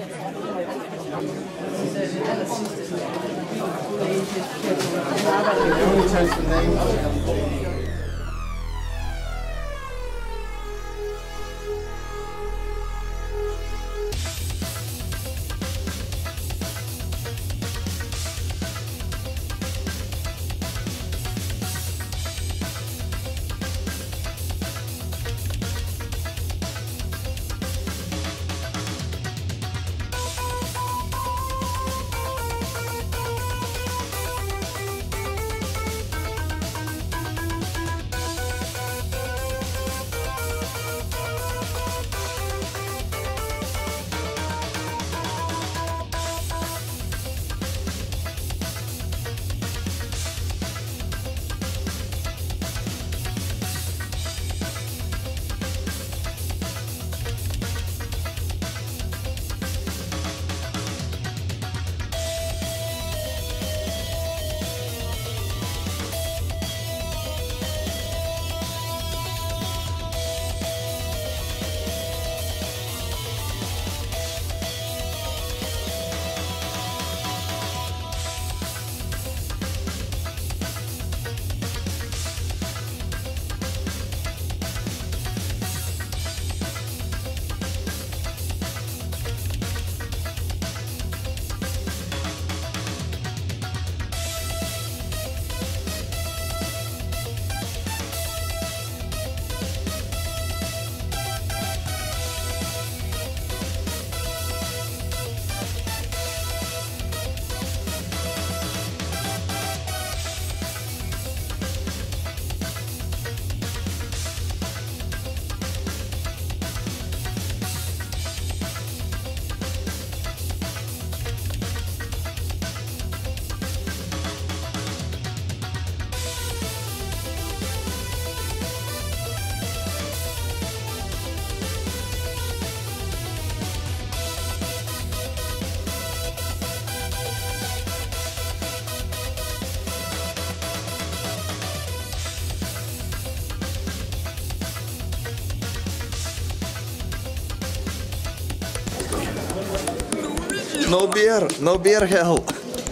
No beer, hell.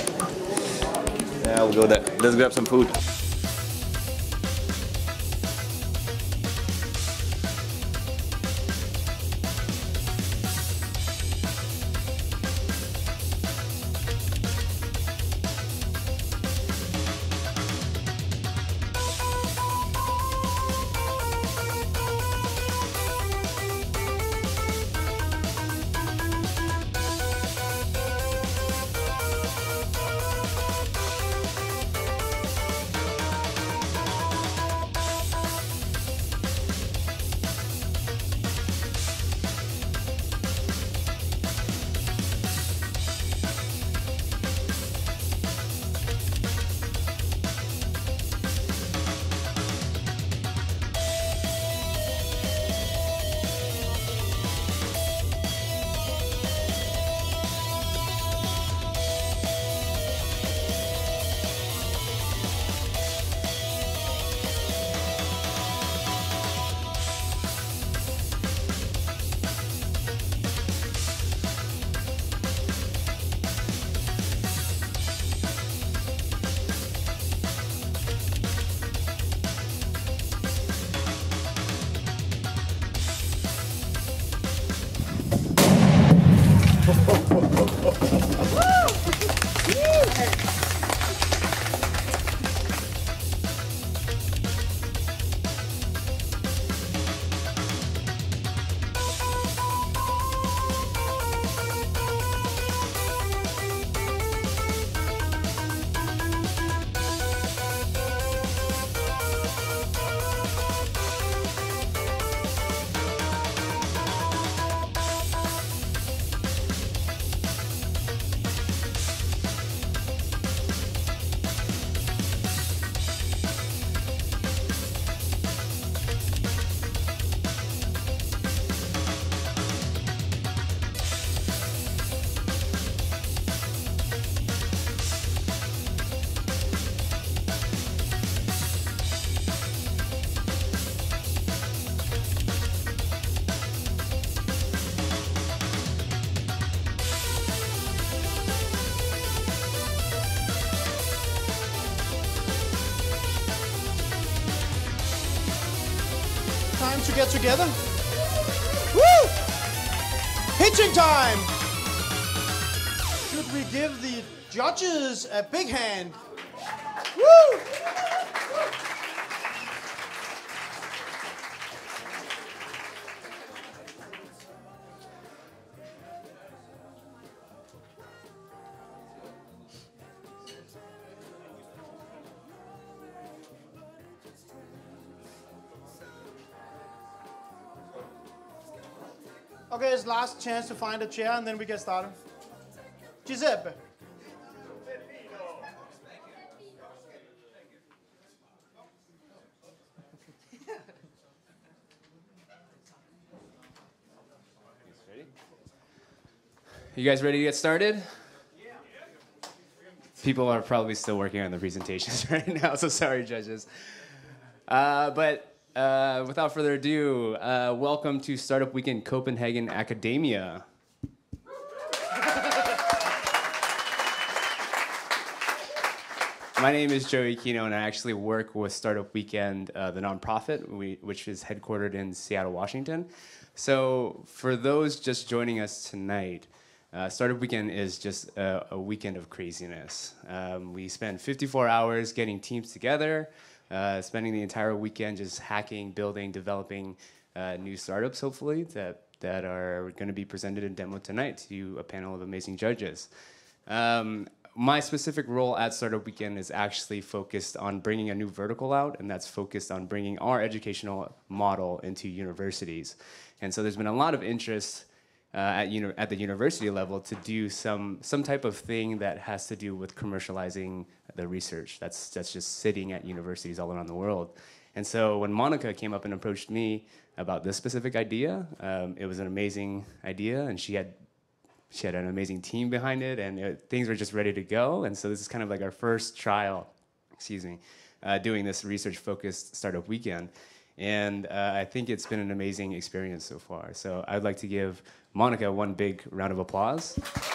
Yeah, we'll go there. Let's grab some food. time to get together. Woo! Pitching time! Should we give the judges a big hand? Woo! Okay, it's last chance to find a chair and then we get started. Giuseppe. You guys ready to get started? People are probably still working on the presentations right now, so sorry, judges. Without further ado, welcome to Startup Weekend Copenhagen Academia. My name is Joey Kino, and I actually work with Startup Weekend, the nonprofit, which is headquartered in Seattle, Washington. So for those just joining us tonight, Startup Weekend is just a weekend of craziness. We spend 54 hours getting teams together, spending the entire weekend just hacking, building, developing new startups, hopefully, that are going to be presented and demoed tonight to a panel of amazing judges. My specific role at Startup Weekend is actually focused on bringing a new vertical out, and that's focused on bringing our educational model into universities. And so there's been a lot of interest at the university level to do some type of thing that has to do with commercializing the research that's just sitting at universities all around the world. And so when Monica came up and approached me about this specific idea, it was an amazing idea, and she had an amazing team behind it, and things were just ready to go. And so this is kind of like our first trial, doing this research-focused Startup Weekend. And I think it's been an amazing experience so far. So I'd like to give Monica one big round of applause.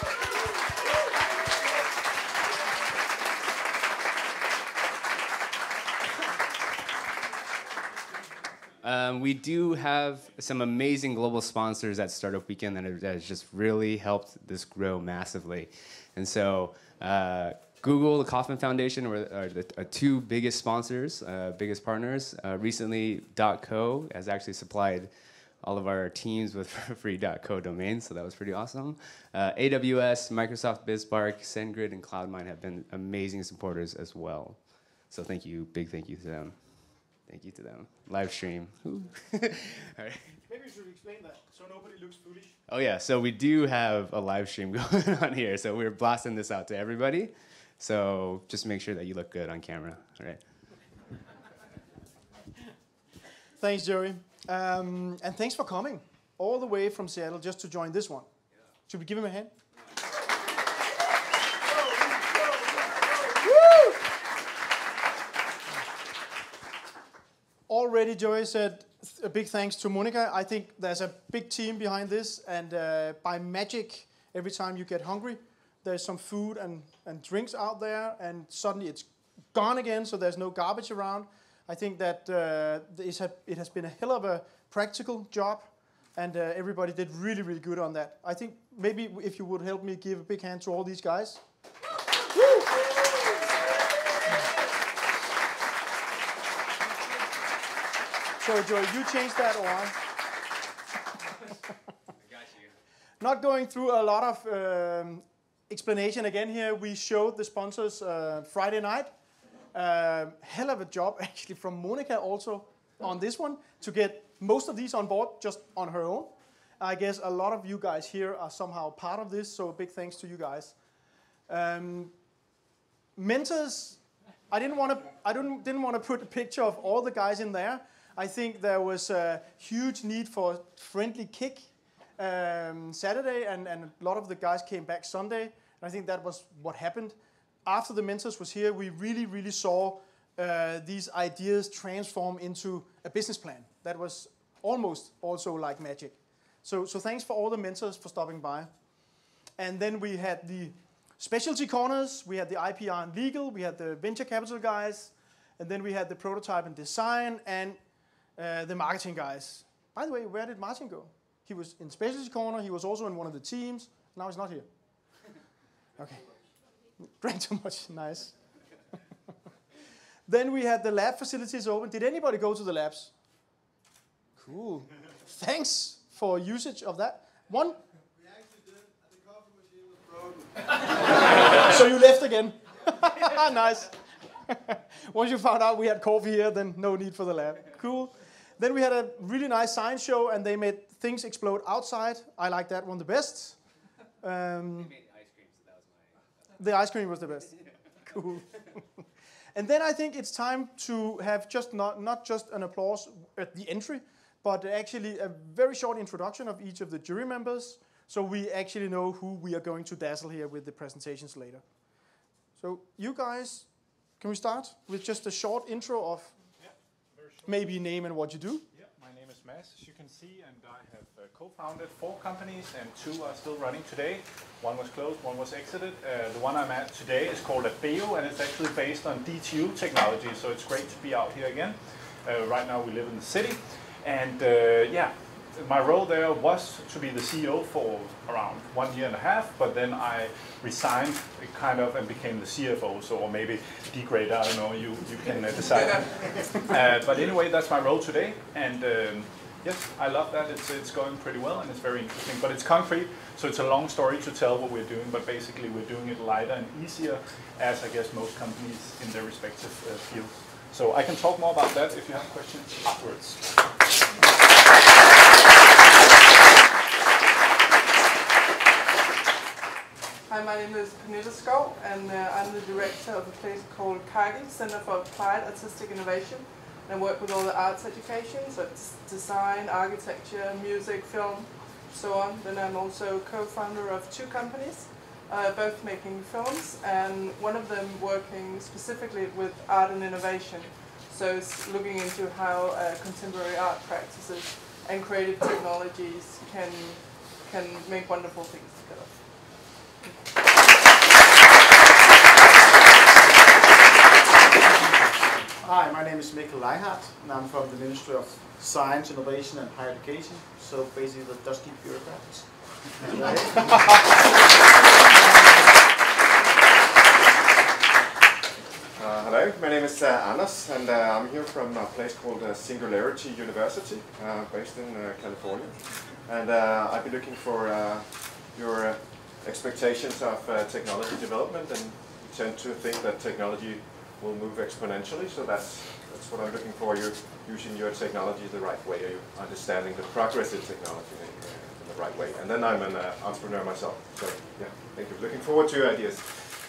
We do have some amazing global sponsors at Startup Weekend that has just really helped this grow massively. And so Google, the Kauffman Foundation are the two biggest sponsors, biggest partners. Recently, .co has actually supplied all of our teams with free .co domains, so that was pretty awesome. AWS, Microsoft BizSpark, SendGrid, and CloudMine have been amazing supporters as well. So thank you, big thank you to them. Thank you to them. Live stream. All right. Maybe you should explain that so nobody looks foolish. Oh yeah, so we do have a live stream going on here, so we're blasting this out to everybody. So just make sure that you look good on camera, all right? Thanks, Joey. And thanks for coming all the way from Seattle just to join this one. Should we give him a hand? Woo! Already, Joey said a big thanks to Monica. I think there's a big team behind this, and by magic, every time you get hungry, there's some food and drinks out there, and suddenly it's gone again, so there's no garbage around. I think that it has been a hell of a practical job, and everybody did really, really good on that. I think maybe if you would help me give a big hand to all these guys. Woo! So, Joey, you changed that, or I got you. Not going through a lot of explanation again here. We showed the sponsors Friday night. Hell of a job actually from Monica also on this one to get most of these on board just on her own. I guess a lot of you guys here are somehow part of this, so a big thanks to you guys. Mentors, I didn't want to put a picture of all the guys in there. I think there was a huge need for friendly kick Saturday, and a lot of the guys came back Sunday. And I think that was what happened. After the mentors was here, we really, really saw these ideas transform into a business plan. That was almost also like magic. So thanks for all the mentors for stopping by. And then we had the specialty corners, we had the IPR and legal, we had the venture capital guys, and then we had the prototype and design, and the marketing guys. By the way, where did Martin go? He was in Specialty Corner. He was also in one of the teams. Now he's not here. Okay. Drank too much. Nice. Then we had the lab facilities open. Did anybody go to the labs? Cool. Thanks for usage of that. One? We actually did. The coffee machine was broken. So you left again. Nice. Once you found out we had coffee here, then no need for the lab. Cool. Then we had a really nice science show, and they made things explode outside. I like that one the best. They made ice cream, so that was The ice cream was the best. Cool. And then I think it's time to have just not just an applause at the entry, but actually a very short introduction of each of the jury members, so we actually know who we are going to dazzle here with the presentations later. So you guys, can we start with just a short intro of maybe name and what you do? Yeah, my name is Mads, as you can see, and I have co-founded 4 companies, and 2 are still running today. One was closed, one was exited. The one I'm at today is called Abeo, and it's actually based on DTU technology, so it's great to be out here again. Right now we live in the city, and yeah, my role there was to be the CEO for around 1.5 years, but then I resigned kind of and became the CFO, so, or maybe degrade, I don't know, you can decide. But anyway, that's my role today, and yes, I love that. It's going pretty well, and it's very interesting, but it's concrete, so it's a long story to tell what we're doing, but basically we're doing it lighter and easier, as I guess most companies in their respective fields. So I can talk more about that if you have questions afterwards. Hi, my name is Pernille Skov, and I'm the director of a place called CAGI, Center for Applied Artistic Innovation. And I work with all the arts education, so it's design, architecture, music, film, so on. Then I'm also co-founder of 2 companies, both making films, and one of them working specifically with art and innovation. So it's looking into how contemporary art practices and creative technologies can make wonderful things together. Hi, my name is Mikkel Leihart, and I'm from the Ministry of Science, Innovation and Higher Education, so basically the dusty bureaucrats. Hello, my name is Anders, and I'm here from a place called Singularity University, based in California. And I've been looking for your expectations of technology development, and you tend to think that technology will move exponentially, so that's what I'm looking for. You're using your technology the right way, are you understanding the progress in technology in the right way? And then I'm an entrepreneur myself, so yeah, thank you. Looking forward to your ideas.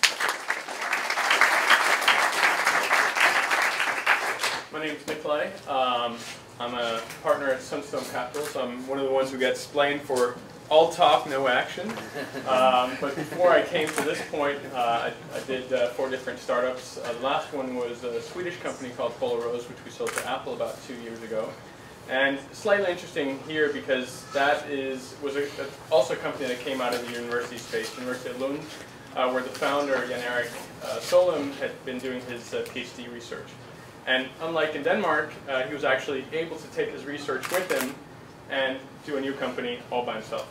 My name is Nikolai. I'm a partner at Sunstone Capital, so I'm one of the ones who gets blamed for all talk, no action. But before I came to this point, I did 4 different startups. The last one was a Swedish company called Polar Rose, which we sold to Apple about 2 years ago. And slightly interesting here because that was also a company that came out of the university space, University of Lund, where the founder, Jan Erik Solheim, had been doing his PhD research. And unlike in Denmark, he was actually able to take his research with him and do a new company all by himself.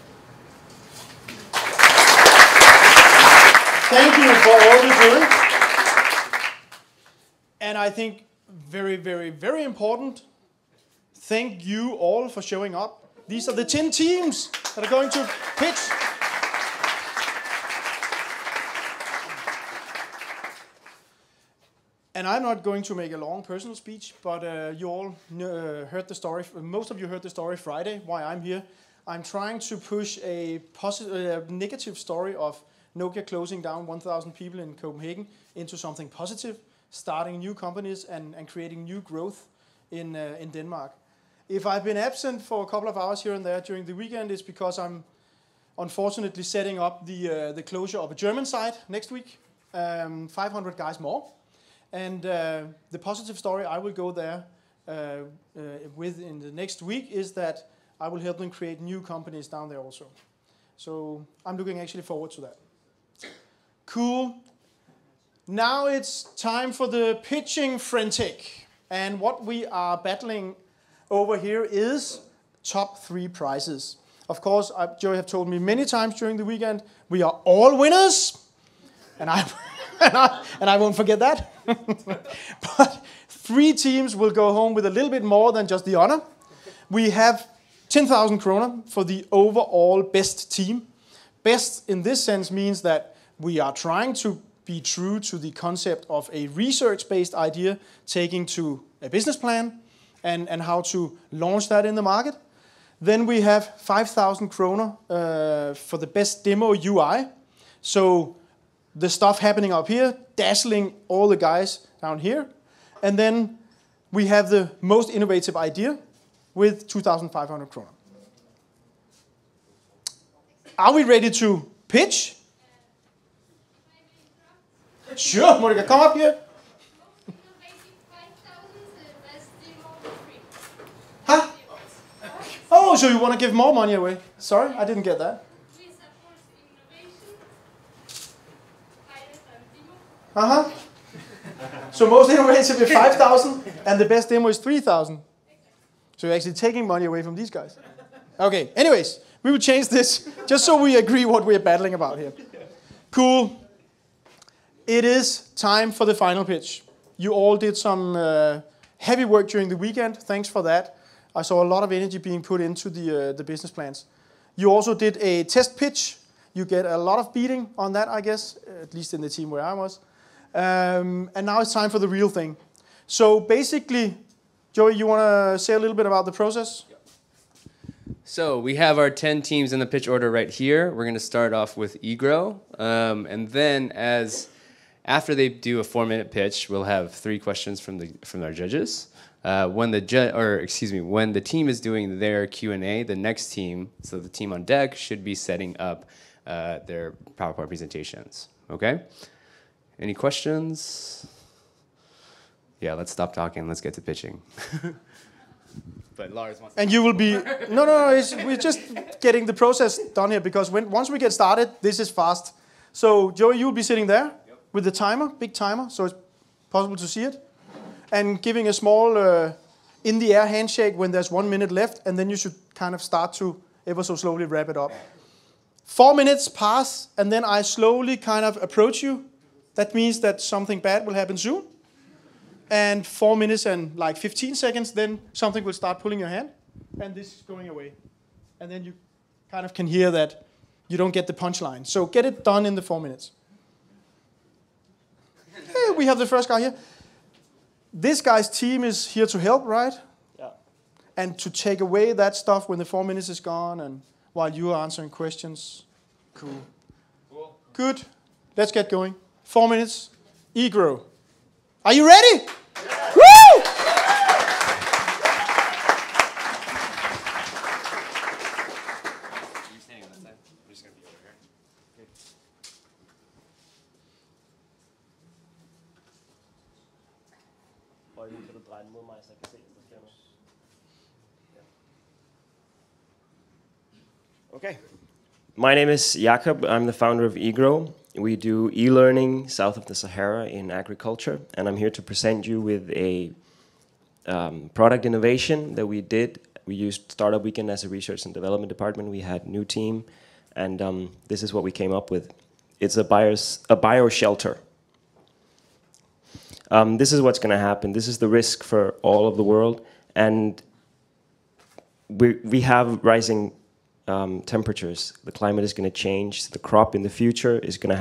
Thank you for all you doing. And I think very, very, very important, thank you all for showing up. These are the 10 teams that are going to pitch. And I'm not going to make a long personal speech, but you all heard the story, most of you heard the story Friday, why I'm here. I'm trying to push a negative story of Nokia closing down 1,000 people in Copenhagen into something positive, starting new companies and creating new growth in Denmark. If I've been absent for a couple of hours here and there during the weekend, it's because I'm unfortunately setting up the closure of a German site next week, 500 guys more. And the positive story I will go there with in the next week is that I will help them create new companies down there also. So I'm looking actually forward to that. Cool. Now it's time for the pitching frantic. And what we are battling over here is top 3 prizes. Of course, Joey have told me many times during the weekend, we are all winners, and I won't forget that. But 3 teams will go home with a little bit more than just the honor. We have 10,000 kroner for the overall best team. Best in this sense means that we are trying to be true to the concept of a research-based idea, taking to a business plan and how to launch that in the market. Then we have 5,000 kroner for the best demo UI. So the stuff happening up here, dazzling all the guys down here. And then we have the most innovative idea with 2,500 kroner. Are we ready to pitch? Sure, Monica, come up here. Huh? Oh, so you want to give more money away? Sorry, I didn't get that. Uh-huh. So most innovative is 5,000 and the best demo is 3,000. So you're actually taking money away from these guys. Okay, anyways, we will change this just so we agree what we're battling about here. Cool. It is time for the final pitch. You all did some heavy work during the weekend. Thanks for that. I saw a lot of energy being put into the business plans. You also did a test pitch. You get a lot of beating on that, I guess, at least in the team where I was. And now it's time for the real thing. So basically, Joey, you want to say a little bit about the process? So we have our 10 teams in the pitch order right here. We're going to start off with Egro. And then after they do a 4-minute pitch, we'll have 3 questions from our judges. When the team is doing their Q&A, the next team, so the team on deck, should be setting up their PowerPoint presentations. Okay? Any questions? Yeah, let's stop talking. Let's get to pitching. But Lars wants to. And you will be no. We're just getting the process done here because once we get started, this is fast. So Joey, you will be sitting there with the timer, big timer, so it's possible to see it, and giving a small in the air handshake when there's 1 minute left, and then you should kind of start to ever so slowly wrap it up. 4 minutes pass, and then I slowly kind of approach you. That means that something bad will happen soon. And 4 minutes and like 15 seconds, then something will start pulling your hand, and this is going away. And then you kind of can hear that you don't get the punchline. So get it done in the 4 minutes. Hey, we have the first guy here. This guy's team is here to help, right? Yeah. And to take away that stuff when the 4 minutes is gone and while you are answering questions. Cool. Good. Let's get going. 4 minutes. Egro. Are you ready? Yeah. Woo! You're standing on that side. I'm just going to be over here. Okay. Okay. My name is Jakob. I'm the founder of Egro. We do e-learning south of the Sahara in agriculture, and I'm here to present you with a product innovation that we did. We used Startup Weekend as a research and development department. We had a new team, and this is what we came up with. It's a bioshelter. This is what's going to happen. This is the risk for all of the world, and we have rising temperatures. The climate is going to change. The crop in the future is going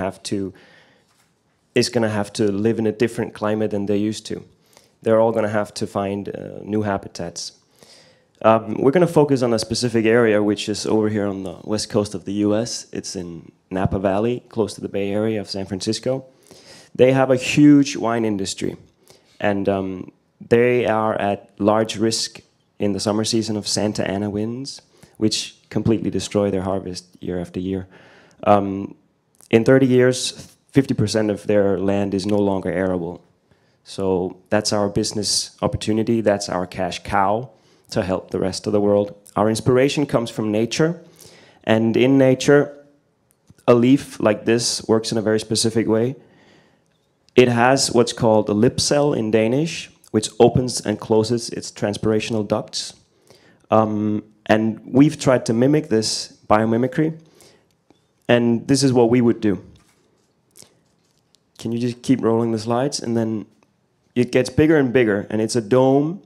to have to live in a different climate than they used to. They're all going to have to find new habitats. We're going to focus on a specific area, which is over here on the west coast of the US. It's in Napa Valley, close to the Bay Area of San Francisco. They have a huge wine industry, and they are at large risk in the summer season of Santa Ana winds, which completely destroy their harvest year after year. In 30 years, 50% of their land is no longer arable. So that's our business opportunity. That's our cash cow to help the rest of the world. Our inspiration comes from nature. And in nature, a leaf like this works in a very specific way. It has what's called a lip cell in Danish, which opens and closes its transpirational ducts. And we've tried to mimic this biomimicry, and this is what we would do. Can you just keep rolling the slides? And then it gets bigger and bigger, and it's a dome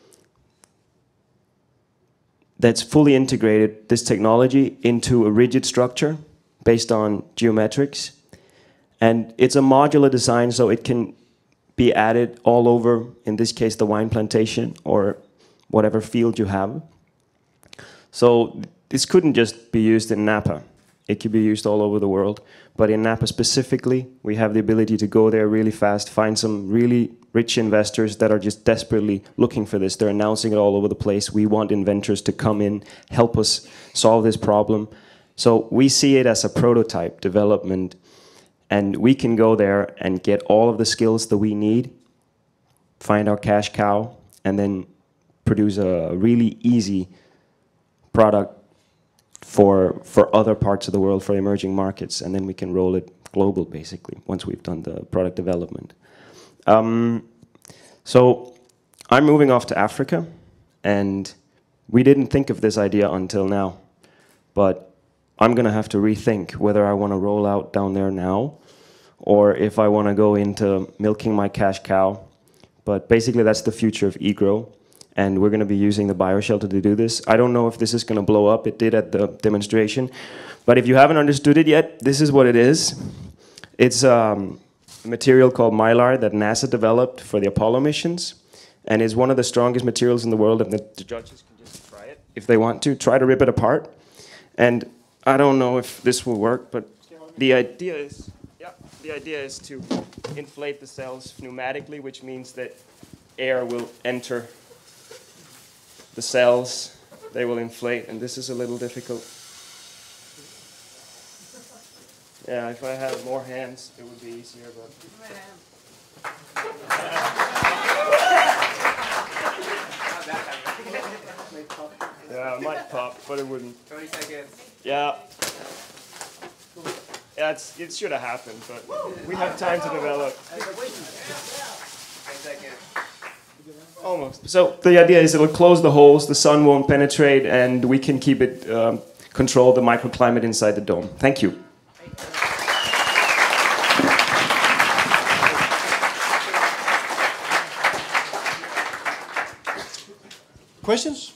that's fully integrated this technology into a rigid structure based on geometrics. And it's a modular design, so it can be added all over, in this case, the wine plantation or whatever field you have. So this couldn't just be used in Napa. It could be used all over the world. But in Napa specifically, we have the ability to go there really fast, find some really rich investors that are just desperately looking for this. They're announcing it all over the place. We want inventors to come in, help us solve this problem. So we see it as a prototype development, and we can go there and get all of the skills that we need, find our cash cow, and then produce a really easy product for other parts of the world, for emerging markets, and then we can roll it global, basically, once we've done the product development. So I'm moving off to Africa, and we didn't think of this idea until now, but I'm going to have to rethink whether I want to roll out down there now, or if I want to go into milking my cash cow. But basically, that's the future of eGrow. And we're going to be using the bioshelter to do this. I don't know if this is going to blow up. It did at the demonstration. But if you haven't understood it yet, this is what it is. It's a material called Mylar that NASA developed for the Apollo missions. And it's one of the strongest materials in the world. And the judges can just try it if they want to. Try to rip it apart. And I don't know if this will work, but the idea is, to inflate the cells pneumatically, which means that air will enter the cells, they will inflate, and this is a little difficult. Yeah, if I had more hands, it would be easier, but... Yeah, it might pop, but it wouldn't. 30 seconds. Yeah. Yeah, it should have happened, but we have time to develop. 10 seconds. Almost. So the idea is it will close the holes, the sun won't penetrate, and we can keep it, control the microclimate inside the dome. Thank you. Questions?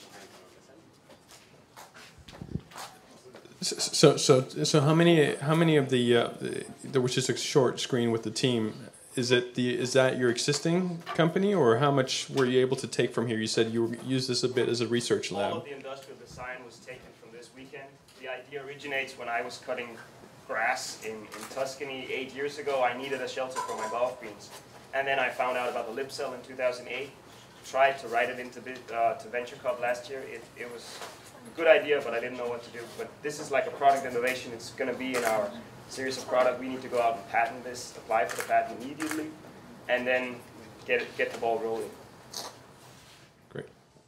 So how many of there was just a short screen with the team? Is that your existing company, or how much were you able to take from here? You said you used this a bit as a research lab. All of the industrial design was taken from this weekend. The idea originates when I was cutting grass in Tuscany 8 years ago. I needed a shelter for my golf greens, and then I found out about the lip cell in 2008. Tried to write it into to Venture Cup last year. It was a good idea, but I didn't know what to do. But this is like a product innovation. It's going to be in our series of product. We need to go out and patent this, apply for the patent immediately, and then get the ball rolling. Great.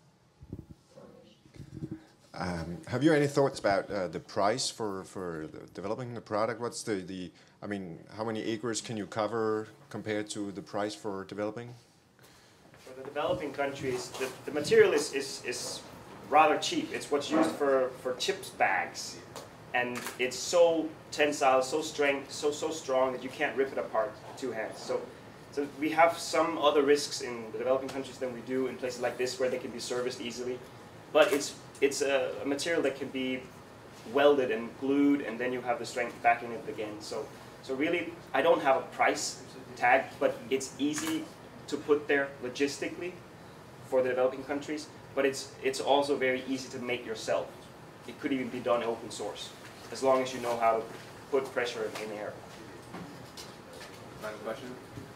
Have you any thoughts about the price for developing the product? What's I mean, how many acres can you cover compared to the price for developing? For the developing countries, the material is rather cheap. It's what's used for chips bags. And it's so tensile, so strong that you can't rip it apart with two hands. So we have some other risks in the developing countries than we do in places like this, where they can be serviced easily. But it's a material that can be welded and glued, and then you have the strength backing it again. So really, I don't have a price tag, but it's easy to put there logistically for the developing countries. But it's also very easy to make yourself. It could even be done open source, as long as you know how to put pressure in air. Final question?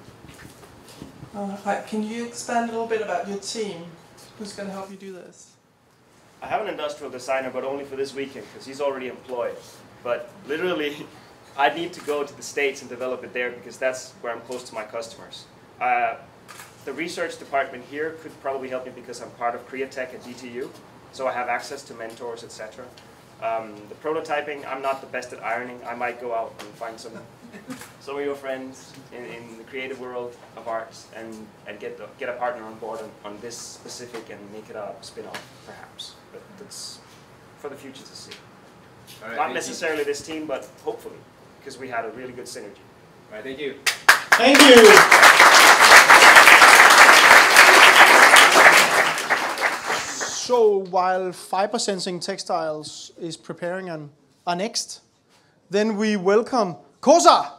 Hi, can you expand a little bit about your team? Who's going to help you do this? I have an industrial designer, but only for this weekend, because he's already employed. But literally, I need to go to the States and develop it there, because that's where I'm close to my customers. The research department here could probably help me, because I'm part of Createch at DTU, so I have access to mentors, etc. The prototyping, I'm not the best at ironing. I might go out and find some some of your friends in the creative world of arts and get a partner on board on this specific and make it a spin-off, perhaps. But that's for the future to see. All right, Not necessarily this team, but hopefully, because we had a really good synergy. All right, thank you. Thank you. So while fiber sensing textiles is preparing our next, then we welcome Kosa.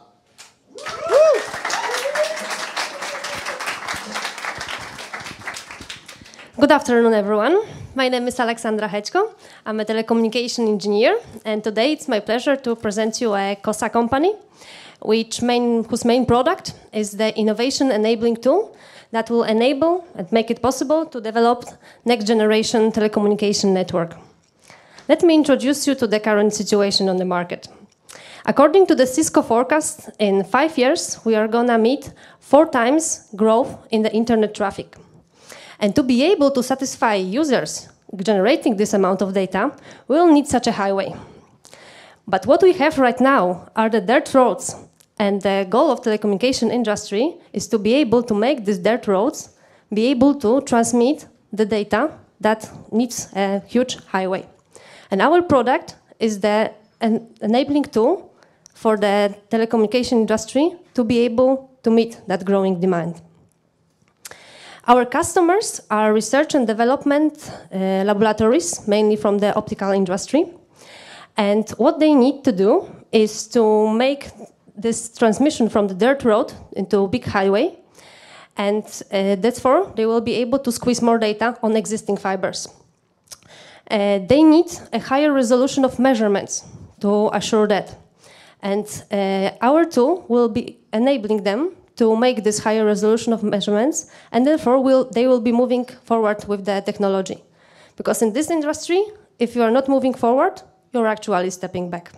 Good afternoon, everyone. My name is Aleksandra Hečko. I'm a telecommunication engineer, and today it's my pleasure to present you a Kosa company, whose main product is the innovation enabling tool that will enable and make it possible to develop next generation telecommunication network. Let me introduce you to the current situation on the market. According to the Cisco forecast, in 5 years, we are gonna meet 4 times growth in the internet traffic. And to be able to satisfy users generating this amount of data, we'll need such a highway. But what we have right now are the dirt roads. And the goal of the telecommunication industry is to be able to make these dirt roads be able to transmit the data that needs a huge highway. And our product is the enabling tool for the telecommunication industry to be able to meet that growing demand. Our customers are research and development laboratories, mainly from the optical industry. And what they need to do is to make this transmission from the dirt road into a big highway. And therefore, they will be able to squeeze more data on existing fibers. They need a higher resolution of measurements to assure that. And our tool will be enabling them to make this higher resolution of measurements, and therefore they will be moving forward with the technology. Because in this industry, if you are not moving forward, you're actually stepping back.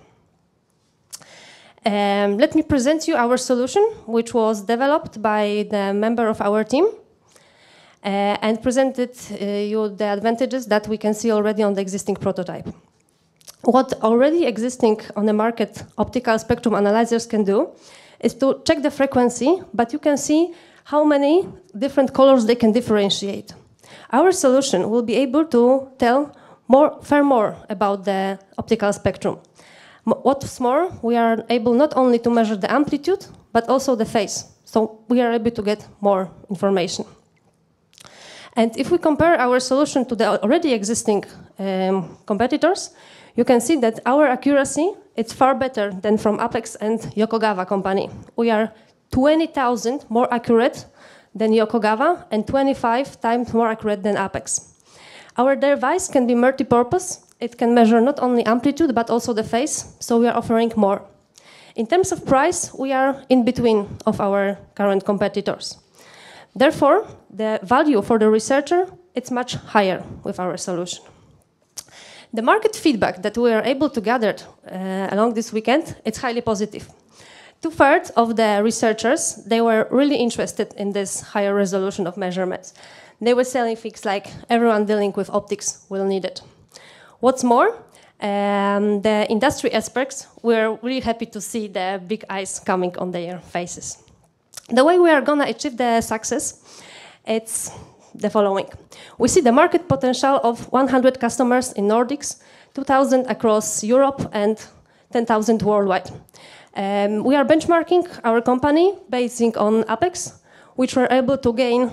Let me present you our solution, which was developed by the member of our team, and presented you the advantages that we can see already on the existing prototype. What already existing on the market optical spectrum analyzers can do is to check the frequency, but you can see how many different colors they can differentiate. Our solution will be able to tell far more about the optical spectrum. What's more, we are able not only to measure the amplitude, but also the phase. So we are able to get more information. And if we compare our solution to the already existing competitors, you can see that our accuracy is far better than from Apex and Yokogawa company. We are 20,000 more accurate than Yokogawa and 25 times more accurate than Apex. Our device can be multi-purpose. It can measure not only amplitude, but also the phase, so we are offering more. In terms of price, we are in between of our current competitors. Therefore, the value for the researcher, it's much higher with our solution. The market feedback that we are able to gather along this weekend, it's highly positive. 2/3 of the researchers, they were really interested in this higher resolution of measurements. They were saying things like, everyone dealing with optics will need it. What's more, the industry experts were really happy to see the big eyes coming on their faces. The way we are going to achieve the success, it's the following. We see the market potential of 100 customers in Nordics, 2,000 across Europe, and 10,000 worldwide. We are benchmarking our company basing on Apex, which were able to gain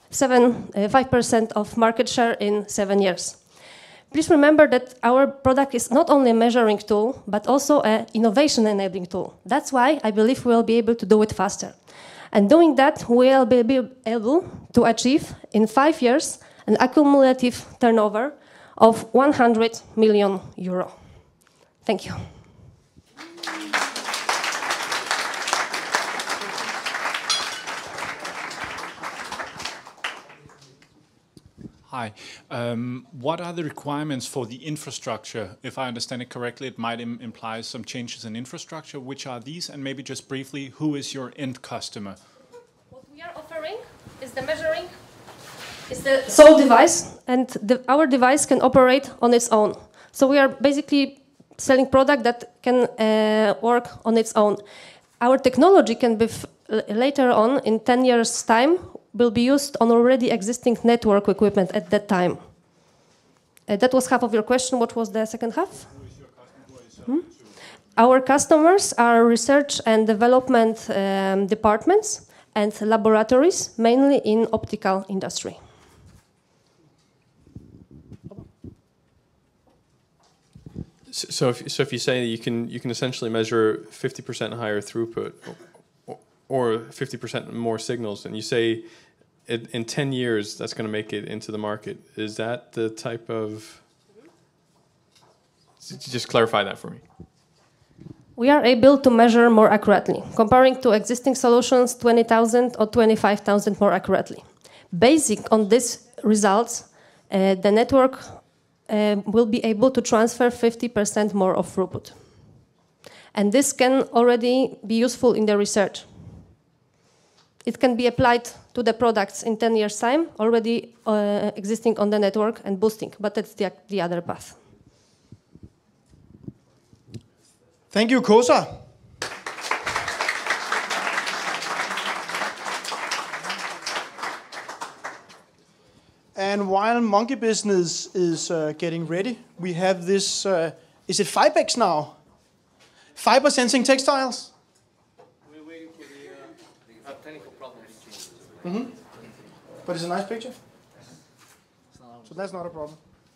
5% of market share in 7 years. Please remember that our product is not only a measuring tool, but also an innovation enabling tool. That's why I believe we'll be able to do it faster. And doing that, we'll be able to achieve in 5 years an accumulative turnover of 100 million euro. Thank you. Hi. What are the requirements for the infrastructure? If I understand it correctly, it might imply some changes in infrastructure. Which are these? And maybe just briefly, who is your end customer? What we are offering is the measuring, is the sole device, and our device can operate on its own. So we are basically selling product that can work on its own. Our technology can be later on, in 10 years' time, will be used on already existing network equipment at that time. That was half of your question. What was the second half? Our customers are research and development departments and laboratories, mainly in optical industry. So if you say that you can essentially measure 50% higher throughput or 50% more signals, and you say in 10 years that's going to make it into the market, is that the type of... Just clarify that for me. We are able to measure more accurately, comparing to existing solutions 20,000 or 25,000 more accurately. Basic on these results, the network will be able to transfer 50% more of throughput. And this can already be useful in the research. It can be applied to the products in 10 years' time, already existing on the network and boosting, but that's the other path. Thank you, Kosa. And while Monkey Business is getting ready, we have this, is it Fibex now? Fiber sensing textiles? We're waiting for the technical problems. Mm-hmm. But it's a nice picture. So that's not a problem.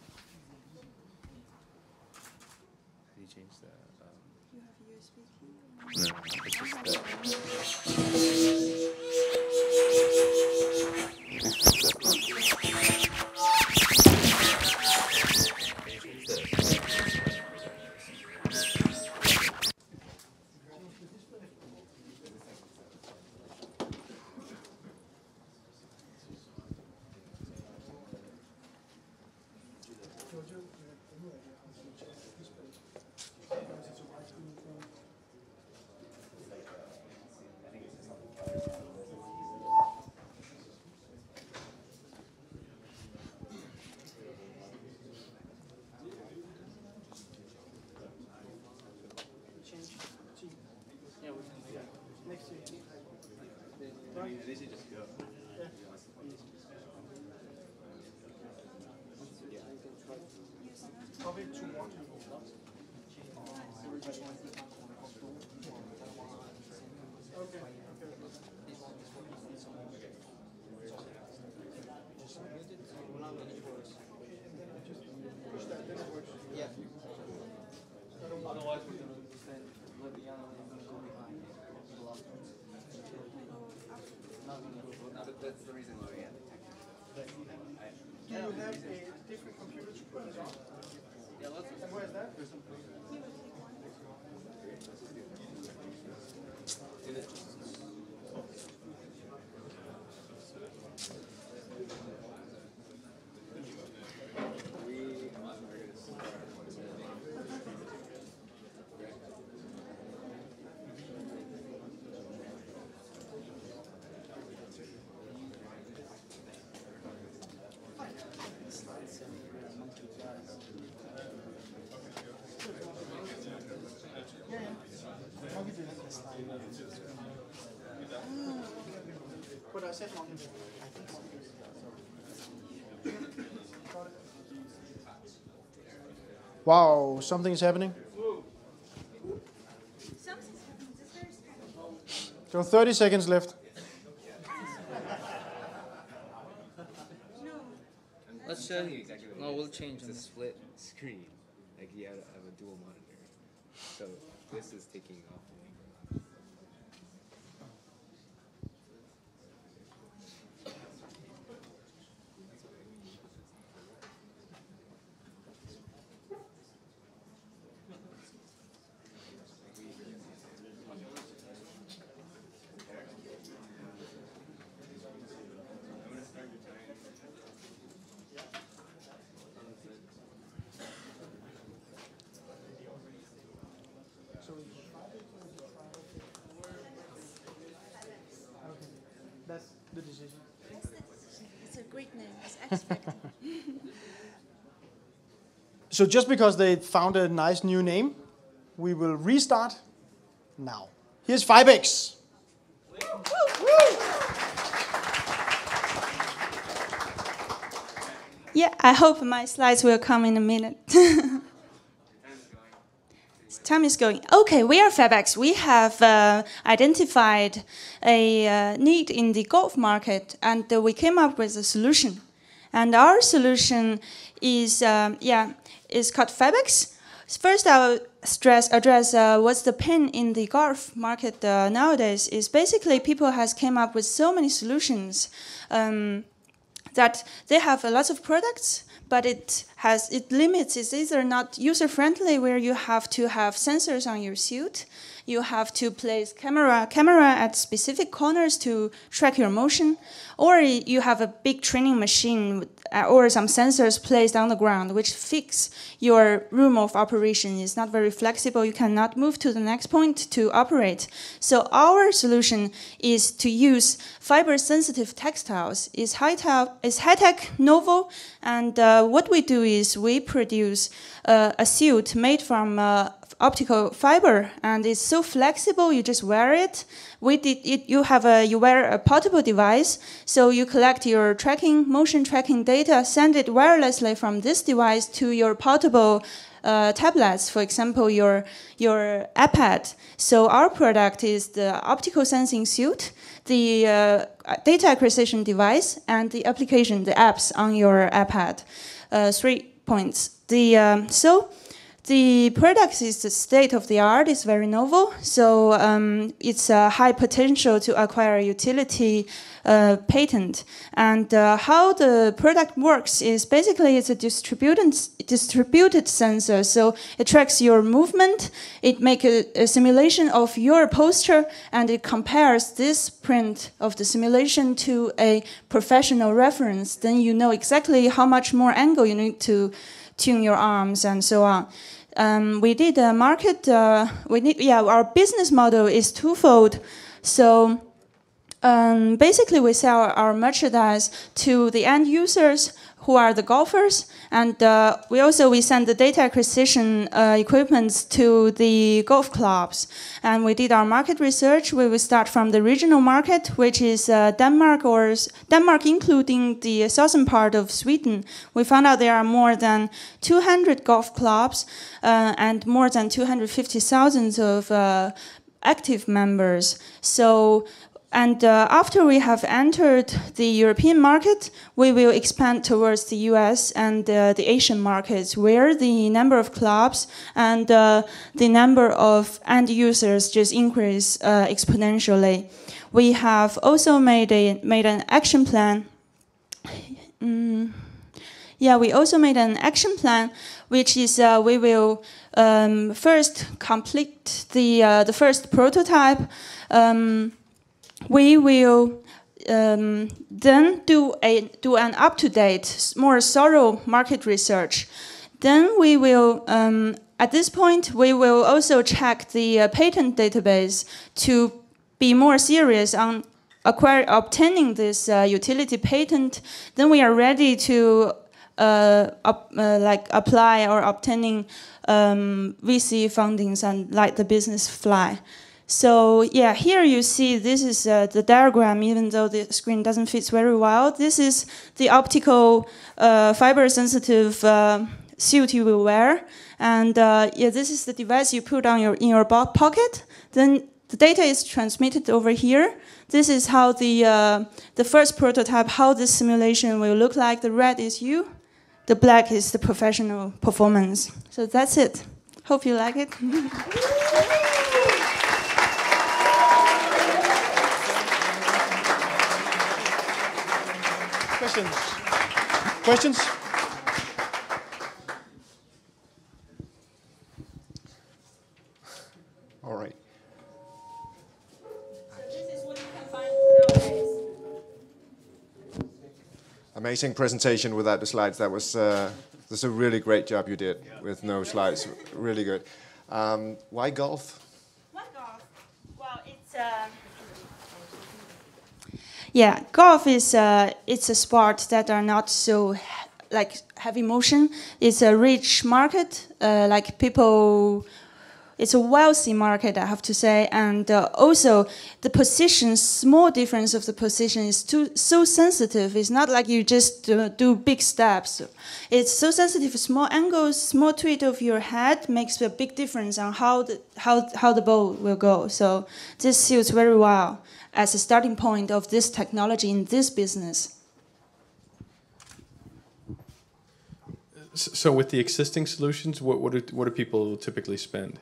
That's the reason why we had it. Do you have a different computer to put it on? Yeah, let's. And where is that? But I said Monkey Business. Wow, something is happening. So 30 seconds left. Let's show you. No, we'll change the split screen. Like you have a dual monitor. So this is taking off. That's the decision. It's a great name. It's X-Factor. So just because they found a nice new name, we will restart now. Here's Fibex. Yeah, I hope my slides will come in a minute. Time is going. Okay, we are Fibex. We have identified a need in the golf market, and we came up with a solution. And our solution is called Fibex. First, I'll address what's the pain in the golf market nowadays. Is basically people has came up with so many solutions that they have a lot of products, but it limits. It's either not user friendly, where you have to have sensors on your suit. You have to place camera at specific corners to track your motion, or you have a big training machine or some sensors placed on the ground which fix your room of operation. Is not very flexible. You cannot move to the next point to operate. So our solution is to use fiber-sensitive textiles. It's high-tech, novel, and what we do is we produce a suit made from optical fiber, and it's so flexible. You just wear it. You wear a portable device, so you collect your motion tracking data, send it wirelessly from this device to your portable tablets, for example, your iPad. So our product is the optical sensing suit, the data acquisition device, and the application, the apps on your iPad. 3 points. The product is the state of the art. It's very novel, so it's a high potential to acquire utility patent. And how the product works is basically it's a distributed sensor. So it tracks your movement. It makes a simulation of your posture, and it compares this print of the simulation to a professional reference. Then you know exactly how much more angle you need to tune your arms and so on. We did a market. Our business model is twofold. So basically, we sell our merchandise to the end users, who are the golfers, and we send the data acquisition equipment to the golf clubs. And we did our market research. We will start from the regional market, which is Denmark, including the southern part of Sweden. We found out there are more than 200 golf clubs and more than 250,000 of active members. So. And after we have entered the European market, we will expand towards the US and the Asian markets, where the number of clubs and the number of end users just increase exponentially. We have also made an action plan. We also made an action plan, which is we will first complete the first prototype. We will then do an up-to-date, more thorough market research. Then we will, at this point, we will also check the patent database to be more serious on obtaining this utility patent. Then we are ready to apply or obtaining VC fundings and let the business fly. So here you see this is the diagram, even though the screen doesn't fit very well. This is the optical fiber-sensitive suit you will wear, and this is the device you put on in your pocket. Then the data is transmitted over here. This is how the first prototype, how this simulation will look like. The red is you, the black is the professional performance. So that's it. Hope you like it. Questions? All right. Amazing presentation without the slides. That's a really great job you did with no slides. Really good. Why golf? Why golf? Well, golf is it's a sport that are not so heavy motion. It's a rich market. People It's a wealthy market, I have to say, and also the position, small difference of the position is so sensitive. It's not like you just do big steps. It's so sensitive. Small angles, small tweak of your head makes a big difference on how the ball will go. So this suits very well as a starting point of this technology in this business. So with the existing solutions, what do people typically spend?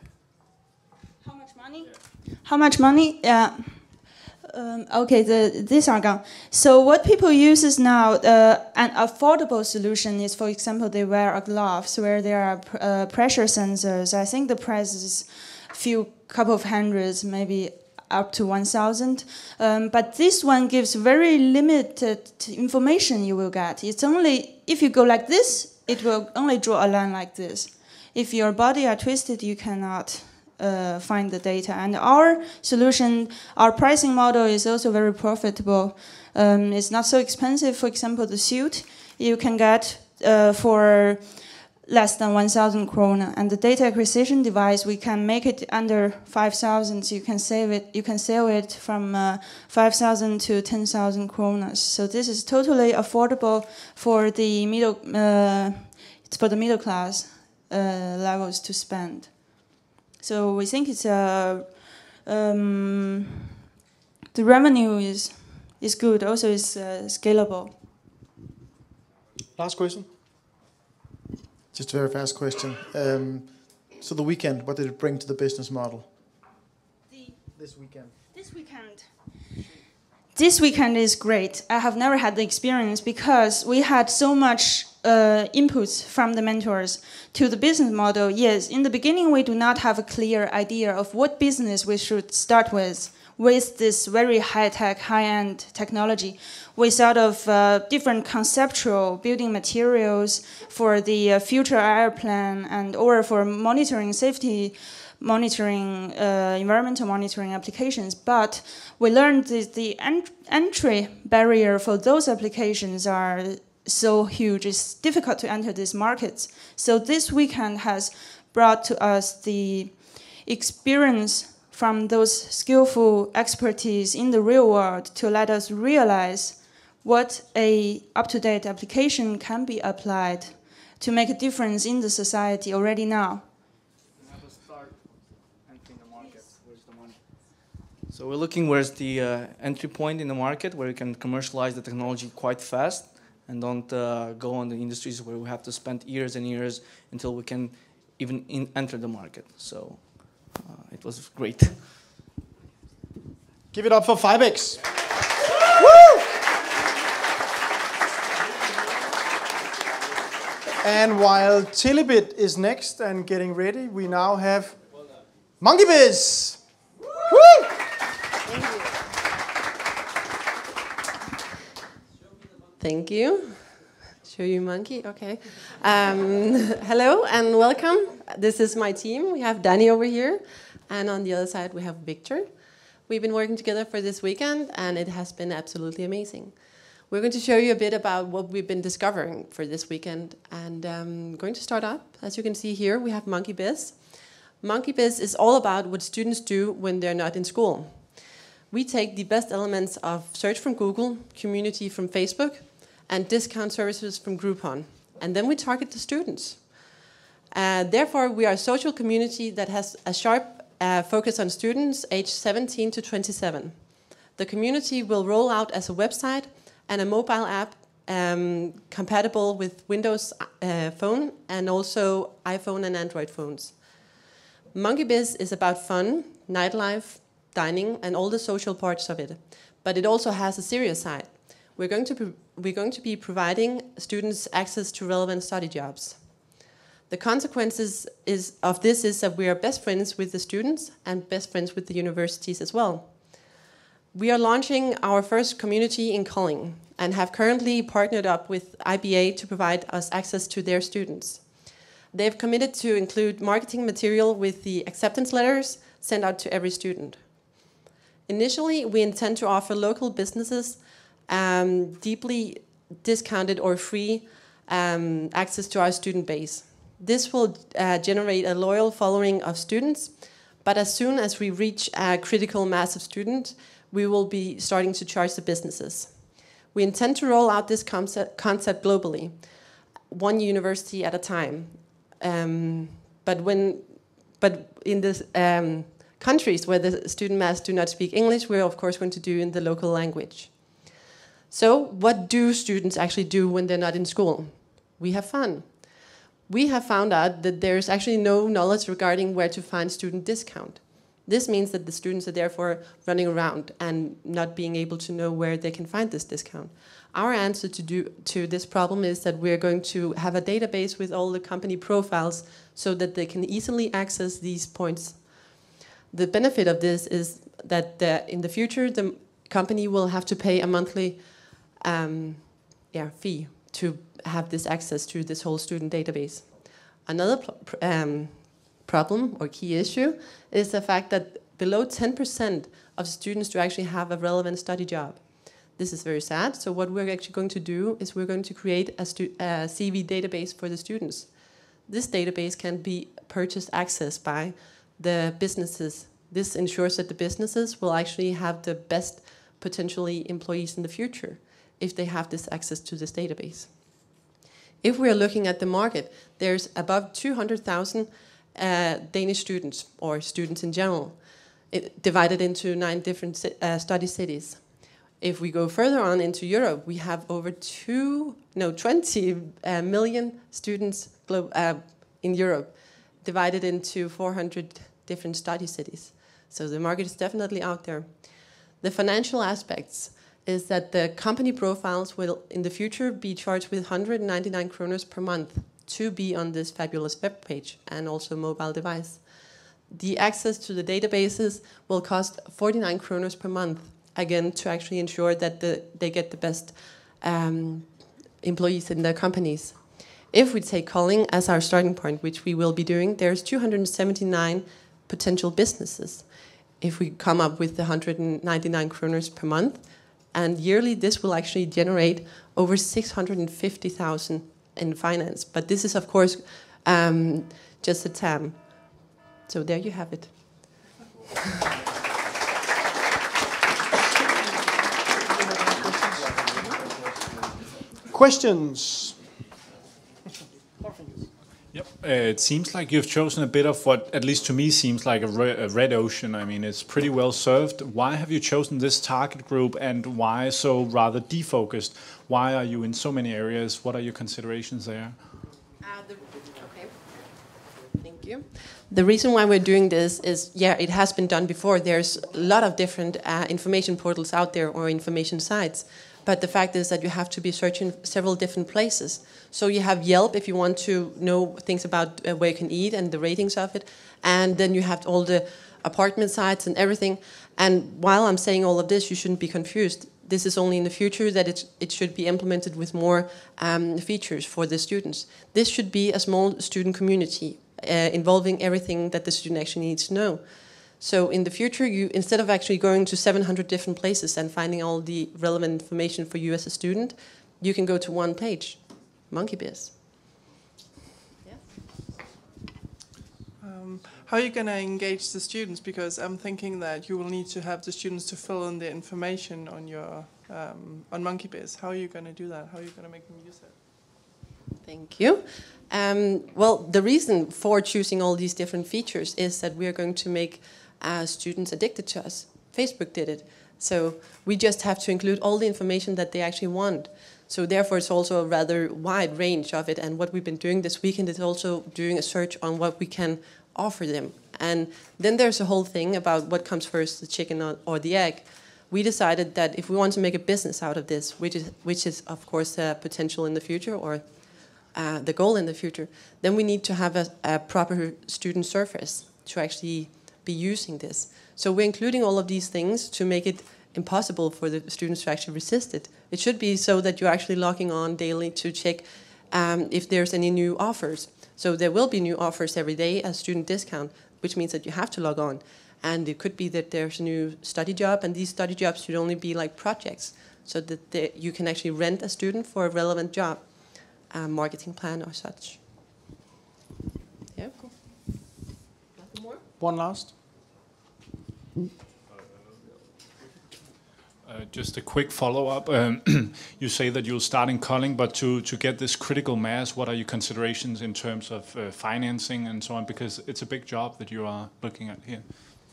How much money? Okay, these are gone. So what people use is now an affordable solution is, for example, they wear a gloves where there are pressure sensors. I think the price is couple of hundreds, maybe up to 1,000. But this one gives very limited information you will get. It's only, if you go like this, it will only draw a line like this. If your body are twisted, you cannot find the data. And our solution, our pricing model is also very profitable. It's not so expensive. For example, the suit you can get for less than 1,000 krona, and the data acquisition device we can make it under 5,000. So you can save it. You can sell it from 5,000 to 10,000 kronas. So this is totally affordable for the middle. It's for the middle class levels to spend. So we think it's the revenue is good. Also, is scalable. Last question. Just a very fast question. So the weekend, what did it bring to the business model? This weekend. This weekend is great. I have never had the experience because we had so much inputs from the mentors to the business model. Yes, in the beginning we do not have a clear idea of what business we should start with this very high-tech, high-end technology. We thought of different conceptual building materials for the future airplane and or for monitoring safety, monitoring environmental monitoring applications. But we learned the entry barrier for those applications are so huge. It's difficult to enter these markets. So this weekend has brought to us the experience from those skillful expertise in the real world to let us realize what a up-to-date application can be applied to make a difference in the society already now. So we're looking where's the entry point in the market where we can commercialize the technology quite fast and don't go on the industries where we have to spend years and years until we can even enter the market. So it was great. Give it up for 5X. Woo! And while Tillibit is next and getting ready, we now have Monkey Biz. Woo! Thank you. Show you monkey, okay. Hello and welcome. This is my team. We have Danny over here, and on the other side we have Victor. We've been working together for this weekend, and it has been absolutely amazing. We're going to show you a bit about what we've been discovering for this weekend, and I'm going to start up. As you can see here, we have Monkey Biz. Monkey Biz is all about what students do when they're not in school. We take the best elements of search from Google, community from Facebook, and discount services from Groupon. And then we target the students. Therefore, we are a social community that has a sharp focus on students aged 17 to 27. The community will roll out as a website and a mobile app compatible with Windows phone and also iPhone and Android phones. Monkey Biz is about fun, nightlife, dining, and all the social parts of it. But it also has a serious side. We're going to be providing students access to relevant study jobs. The consequences of this is that we are best friends with the students and best friends with the universities as well. We are launching our first community in Kolding and have currently partnered up with IBA to provide us access to their students. They've committed to include marketing material with the acceptance letters sent out to every student. Initially, we intend to offer local businesses deeply discounted or free access to our student base. This will generate a loyal following of students, but as soon as we reach a critical mass of students, we will be starting to charge the businesses. We intend to roll out this concept globally, one university at a time. But in the countries where the student mass do not speak English, we're of course going to do in the local language. So what do students actually do when they're not in school? We have fun. We have found out that there's actually no knowledge regarding where to find student discount. This means that the students are therefore running around and not being able to know where they can find this discount. Our answer to this problem is that we're going to have a database with all the company profiles so that they can easily access these points. The benefit of this is that in the future, the company will have to pay a monthly fee to have this access to this whole student database. Another problem or key issue is the fact that below 10% of students do actually have a relevant study job. This is very sad. So what we're actually going to do is we're going to create a CV database for the students. This database can be purchased access by the businesses. This ensures that the businesses will actually have the best potentially employees in the future if they have this access to this database. If we are looking at the market, there's above 200,000 Danish students, or students in general, divided into 9 different study cities. If we go further on into Europe, we have over 20 million students in Europe, divided into 400 different study cities. So the market is definitely out there. The financial aspects is that the company profiles will in the future be charged with 199 kroners per month to be on this fabulous web page and also mobile device. The access to the databases will cost 49 kroners per month, again to actually ensure that they get the best employees in their companies. If we take calling as our starting point, which we will be doing, there's 279 potential businesses. If we come up with the 199 kroners per month, and yearly this will actually generate over 650,000 in finance. But this is of course just a TAM. So there you have it. Questions? Yep. It seems like you've chosen a bit of what, at least to me, seems like a red ocean. I mean, it's pretty well served. Why have you chosen this target group, and why so rather defocused? Why are you in so many areas? What are your considerations there? Okay. Thank you. The reason why we're doing this is, it has been done before. There's a lot of different information portals out there or information sites. But the fact is that you have to be searching several different places. So you have Yelp if you want to know things about where you can eat and the ratings of it. And then you have all the apartment sites and everything. And while I'm saying all of this, you shouldn't be confused. This is only in the future that it should be implemented with more features for the students. This should be a small student community involving everything that the student actually needs to know. So in the future, instead of actually going to 700 different places and finding all the relevant information for you as a student, you can go to one page, MonkeyBiz. How are you going to engage the students? Because I'm thinking that you will need to have the students to fill in the information on your on MonkeyBiz. How are you going to do that? How are you going to make them use it? Thank you. Well, the reason for choosing all these different features is that we are going to make students addicted to us. Facebook did it. So we just have to include all the information that they actually want. So therefore, it's also a rather wide range of it. And what we've been doing this weekend is also doing a search on what we can offer them. And then there's a whole thing about what comes first, the chicken or the egg. We decided that if we want to make a business out of this, which is of course a potential in the future, or the goal in the future, then we need to have a proper student surface to actually be using this. So we're including all of these things to make it impossible for the students to actually resist it. It should be so that you're actually logging on daily to check if there's any new offers. So there will be new offers every day as student discount, which means that you have to log on. And it could be that there's a new study job, and these study jobs should only be like projects, so that you can actually rent a student for a relevant job, marketing plan or such. Okay, cool. Nothing more? One last. Just a quick follow-up. You say that you'll start in Kolding, but to get this critical mass, what are your considerations in terms of financing and so on? Because it's a big job that you are looking at here.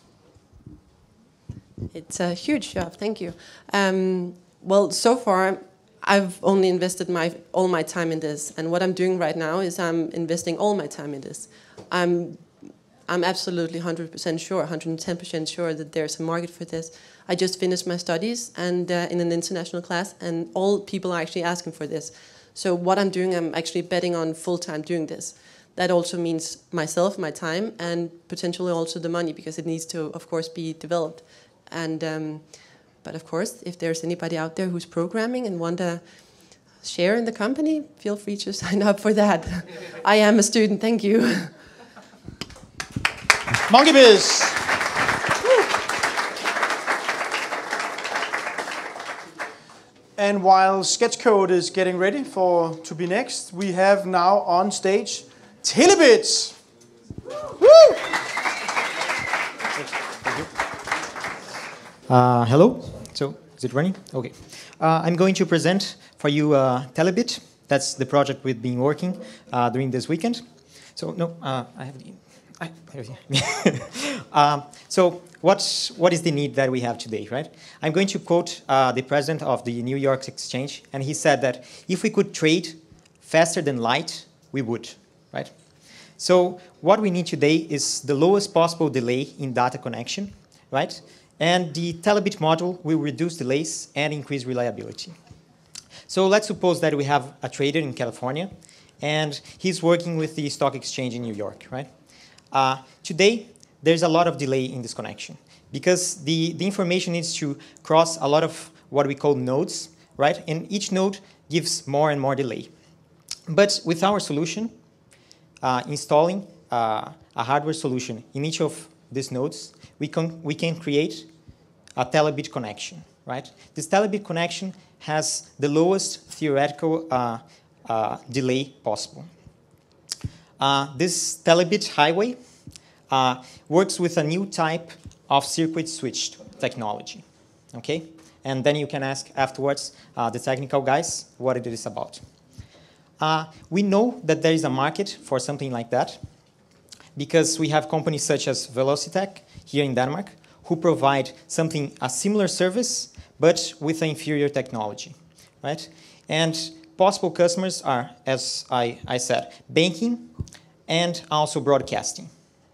It's a huge job, thank you. Well, so far, I've only invested all my time in this, and what I'm doing right now is I'm investing all my time in this. I'm absolutely 100% sure, 110% sure that there's a market for this. I just finished my studies and in an international class, and all people are actually asking for this. So what I'm doing, I'm actually betting on full-time doing this. That also means myself, my time, and potentially also the money, because it needs to, of course, be developed. And but of course, if there's anybody out there who's programming and want to share in the company, feel free to sign up for that. I am a student, thank you. Monkey Biz. And while Sketchcode is getting ready to be next, we have now on stage Telebits. Woo! Hello. So, is it running? Okay. I'm going to present for you Telebit. That's the project we've been working during this weekend. So, no, I have the... So what is the need that we have today, right? I'm going to quote the president of the New York Exchange, and he said that if we could trade faster than light, we would, right? So what we need today is the lowest possible delay in data connection, right? And the Telebit module will reduce delays and increase reliability. So let's suppose that we have a trader in California, and he's working with the stock exchange in New York, right? Today, there's a lot of delay in this connection because the information needs to cross a lot of what we call nodes, right? And each node gives more and more delay. But with our solution, installing a hardware solution in each of these nodes, we can create a Telebit connection, right? This Telebit connection has the lowest theoretical delay possible. This Telebit highway works with a new type of circuit switched technology, okay? And then you can ask afterwards the technical guys what it is about. We know that there is a market for something like that because we have companies such as Velocitech here in Denmark who provide a similar service but with an inferior technology, right? And possible customers are, as I said, banking and also broadcasting.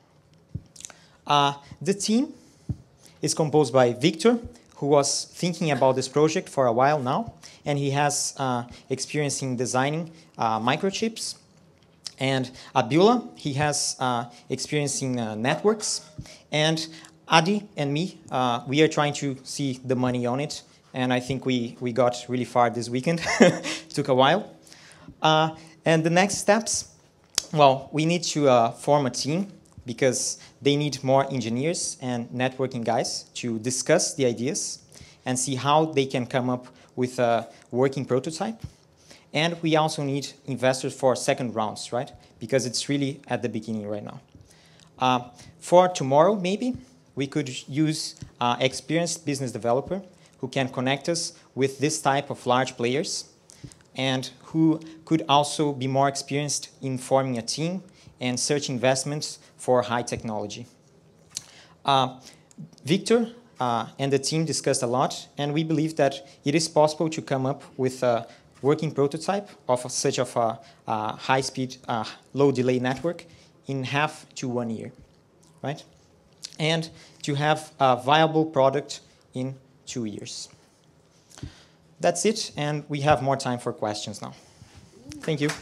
The team is composed by Victor, who was thinking about this project for a while now, and he has experience in designing microchips. And Abdullah, he has experience in networks. And Adi and me, we are trying to see the money on it, and I think we got really far this weekend. It took a while. And the next steps, well, we need to form a team because they need more engineers and networking guys to discuss the ideas and see how they can come up with a working prototype. And we also need investors for second rounds, right? Because it's really at the beginning right now. For tomorrow, maybe, we could use experienced business developer who can connect us with this type of large players and who could also be more experienced in forming a team and search investments for high technology. Victor and the team discussed a lot, and we believe that it is possible to come up with a working prototype of such a high-speed, low-delay network in half to 1 year, right? And to have a viable product in 2 years. That's it, and we have more time for questions now. Thank you.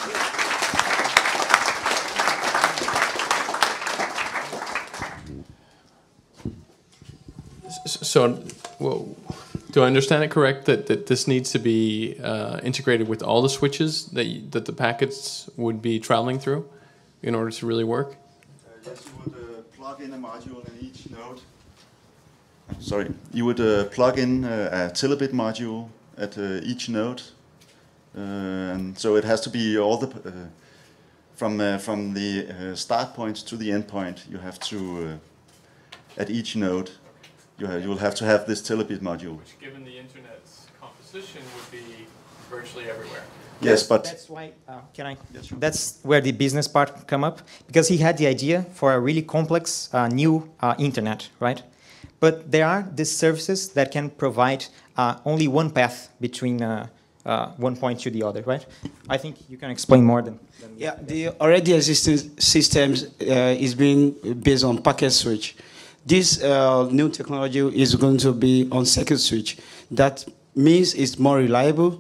So, well, do I understand it correct that this needs to be integrated with all the switches that the packets would be traveling through in order to really work? Yes, you would plug in a module in each node. Sorry, you would plug in a Telebit module at each node, and so it has to be all the from the start point to the end point, you have to at each node you will have to have this telebit module. Which, given the internet's composition, would be virtually everywhere. Yes, but that's why. Can I? Yes, sure. That's where the business part come up, because he had the idea for a really complex new internet, right? But there are these services that can provide only one path between one point to the other, right? I think you can explain more than yeah, the already existing systems is being based on packet switch. This new technology is going to be on circuit switch. That means it's more reliable.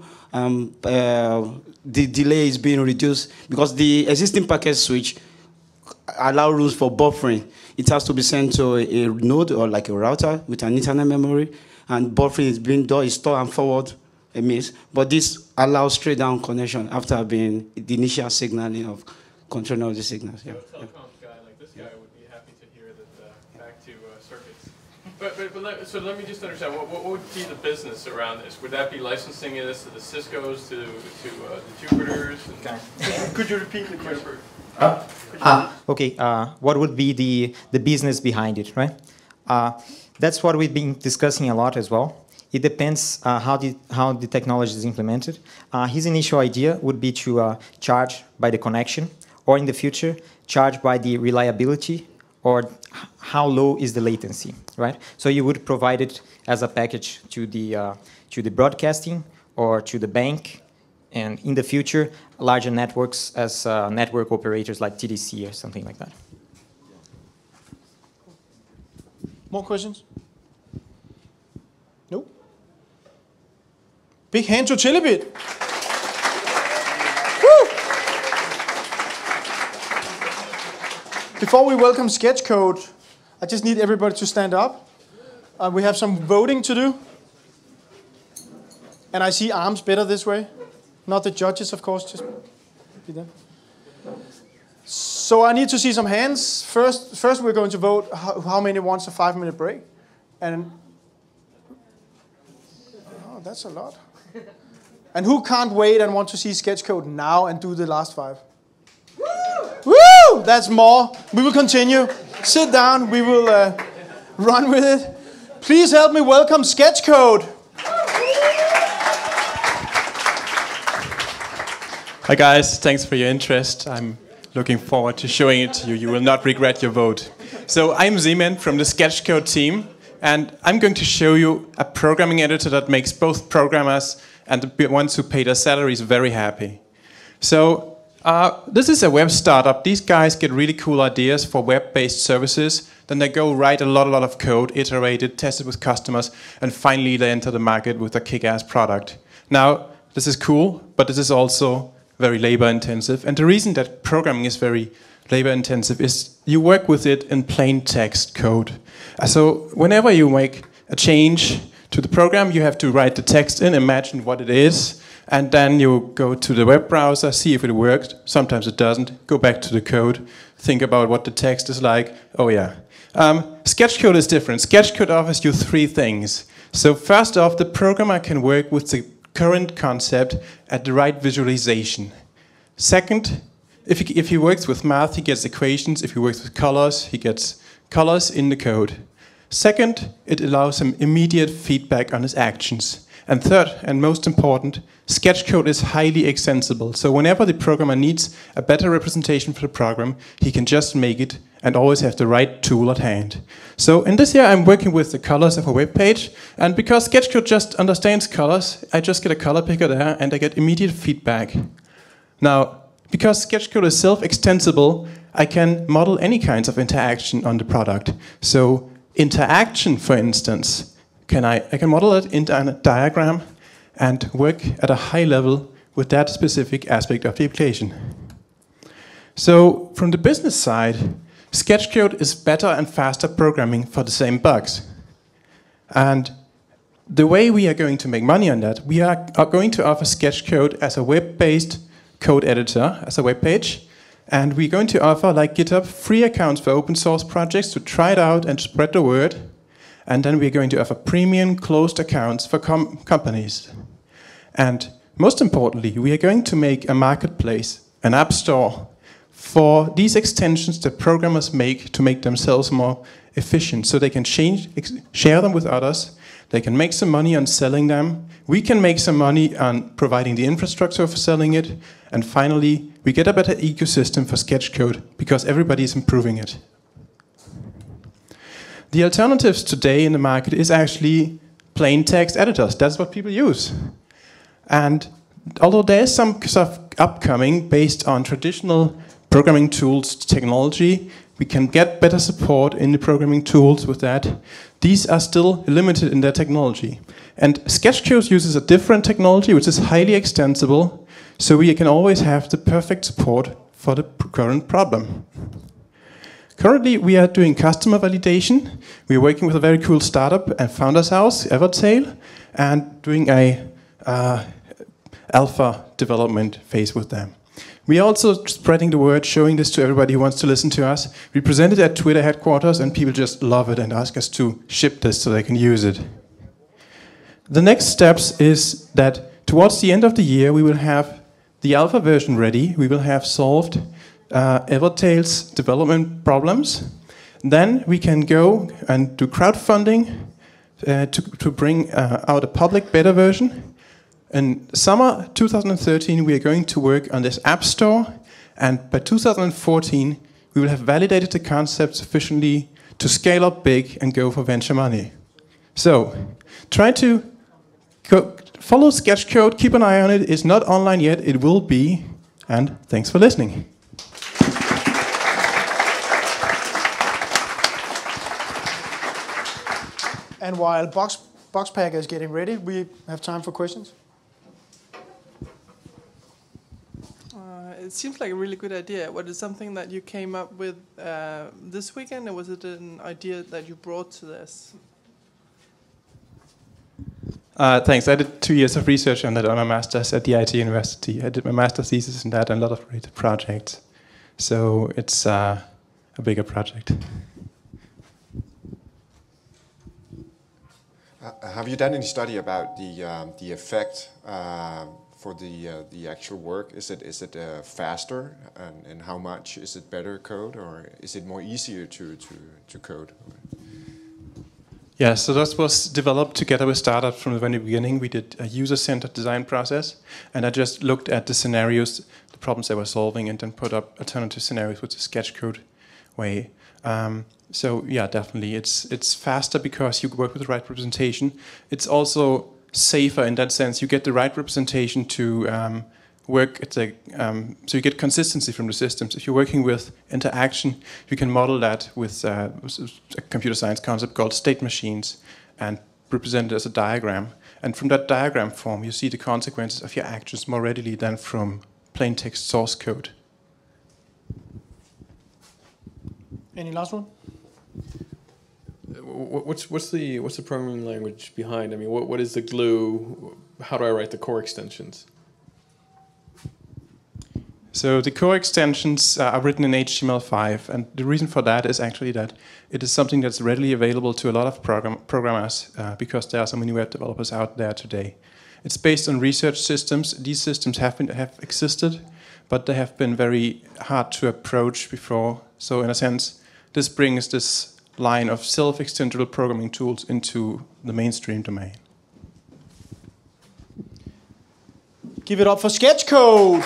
The delay is being reduced because the existing packet switch allow rules for buffering. It has to be sent to a node or like a router with an internal memory, and buffering is being done, is store and forward a miss. But this allows straight down connection after being the initial signaling of control of the signals. Yeah. So a telecoms guy like this guy would be happy to hear that back to circuits. So let me just understand, what would be the business around this? Would that be licensing this to the Ciscos, to the Jupiters? Could you repeat the question? Okay, what would be the business behind it, right? That's what we've been discussing a lot as well. It depends how the technology is implemented. His initial idea would be to charge by the connection, or in the future, charge by the reliability, or how low is the latency, right? So you would provide it as a package to the broadcasting or to the bank, and in the future, larger networks as network operators like TDC or something like that. More questions? No? Big hand to Telebit. Woo! Before we welcome Sketchcode, I just need everybody to stand up. We have some voting to do. And I see arms better this way. Not the judges, of course, just be there. So I need to see some hands. First we're going to vote how many wants a 5-minute break. And oh, that's a lot. And who can't wait and want to see Sketchcode now and do the last 5? Woo! That's more. We will continue. Sit down. We will run with it. Please help me welcome Sketchcode. Hi guys, thanks for your interest. I'm looking forward to showing it to you. You will not regret your vote. So I'm Zeman from the Sketchcode team, and I'm going to show you a programming editor that makes both programmers and the ones who pay their salaries very happy. So this is a web startup. These guys get really cool ideas for web-based services. Then they go write a lot of code, iterate it, test it with customers, and finally they enter the market with a kick-ass product. Now, this is cool, but this is also very labor intensive. And the reason that programming is very labor intensive is you work with it in plain text code. So whenever you make a change to the program, you have to write the text in, imagine what it is, and then you go to the web browser, see if it worked. Sometimes it doesn't. Go back to the code, think about what the text is like. Oh yeah. Sketchcode is different. Sketchcode offers you 3 things. So first off, the programmer can work with the current concept at the right visualization. Second, if he works with math, he gets equations. If he works with colors, he gets colors in the code. Second, it allows him immediate feedback on his actions. And third, and most important, Sketchcode is highly extensible. So whenever the programmer needs a better representation for the program, he can just make it and always have the right tool at hand. So in this here, I'm working with the colors of a web page. And because Sketchcode just understands colors, I just get a color picker there and I get immediate feedback. Now, because Sketchcode is self-extensible, I can model any kinds of interaction on the product. So interaction, for instance, I can model it into a diagram and work at a high level with that specific aspect of the application. So from the business side, Sketchcode is better and faster programming for the same bugs. And the way we are going to make money on that, we are going to offer Sketchcode as a web-based code editor, as a web page. And we're going to offer, like GitHub, free accounts for open source projects to try it out and spread the word. And then we're going to offer premium closed accounts for companies. And most importantly, we are going to make a marketplace, an app store, for these extensions that programmers make to make themselves more efficient, so they can share them with others, they can make some money on selling them, we can make some money on providing the infrastructure for selling it, and finally, we get a better ecosystem for sketch code because everybody is improving it. The alternatives today in the market is actually plain text editors. That's what people use. And although there is some stuff upcoming based on traditional programming tools technology, we can get better support in the programming tools with that. These are still limited in their technology. And Sketchcode uses a different technology which is highly extensible, so we can always have the perfect support for the current problem. Currently, we are doing customer validation. We are working with a very cool startup and founders house, Evertail, and doing a alpha development phase with them. We are also spreading the word, showing this to everybody who wants to listen to us. We present it at Twitter headquarters, and people just love it and ask us to ship this so they can use it. The next steps is that towards the end of the year, we will have the alpha version ready. We will have solved Evertail's development problems. Then we can go and do crowdfunding to bring out a public beta version. In summer 2013, we are going to work on this app store, and by 2014, we will have validated the concept sufficiently to scale up big and go for venture money. So, try to follow Sketchcode, keep an eye on it. It's not online yet, it will be, and thanks for listening. And while Boxpacker is getting ready, we have time for questions. It seems like a really good idea. Was it something that you came up with this weekend, or was it an idea that you brought to this? Thanks. I did 2 years of research on that on my master's at the IT University. I did my master's thesis in that and a lot of related projects. So it's a bigger project. Have you done any study about the effect for the actual work? Is it faster, and how much? Is it better code, or is it more easier to code? Yeah, so that was developed together with startups from the very beginning. We did a user-centered design process, and I just looked at the scenarios, the problems they were solving, and then put up alternative scenarios with the Sketchcode way. So yeah, definitely, it's faster because you work with the right representation. It's also safer in that sense. You get the right representation to work at the, so you get consistency from the systems. If you're working with interaction, you can model that with a computer science concept called state machines and represent it as a diagram. And from that diagram form, you see the consequences of your actions more readily than from plain text source code. Any last one? What's the programming language behind? I mean, what is the glue? How do I write the core extensions? So the core extensions are written in HTML5, and the reason for that is actually that it is something that's readily available to a lot of programmers because there are so many web developers out there today. It's based on research systems. These systems have existed, but they have been very hard to approach before. So in a sense, this brings this line of self-extensible programming tools into the mainstream domain. Give it up for Sketchcode!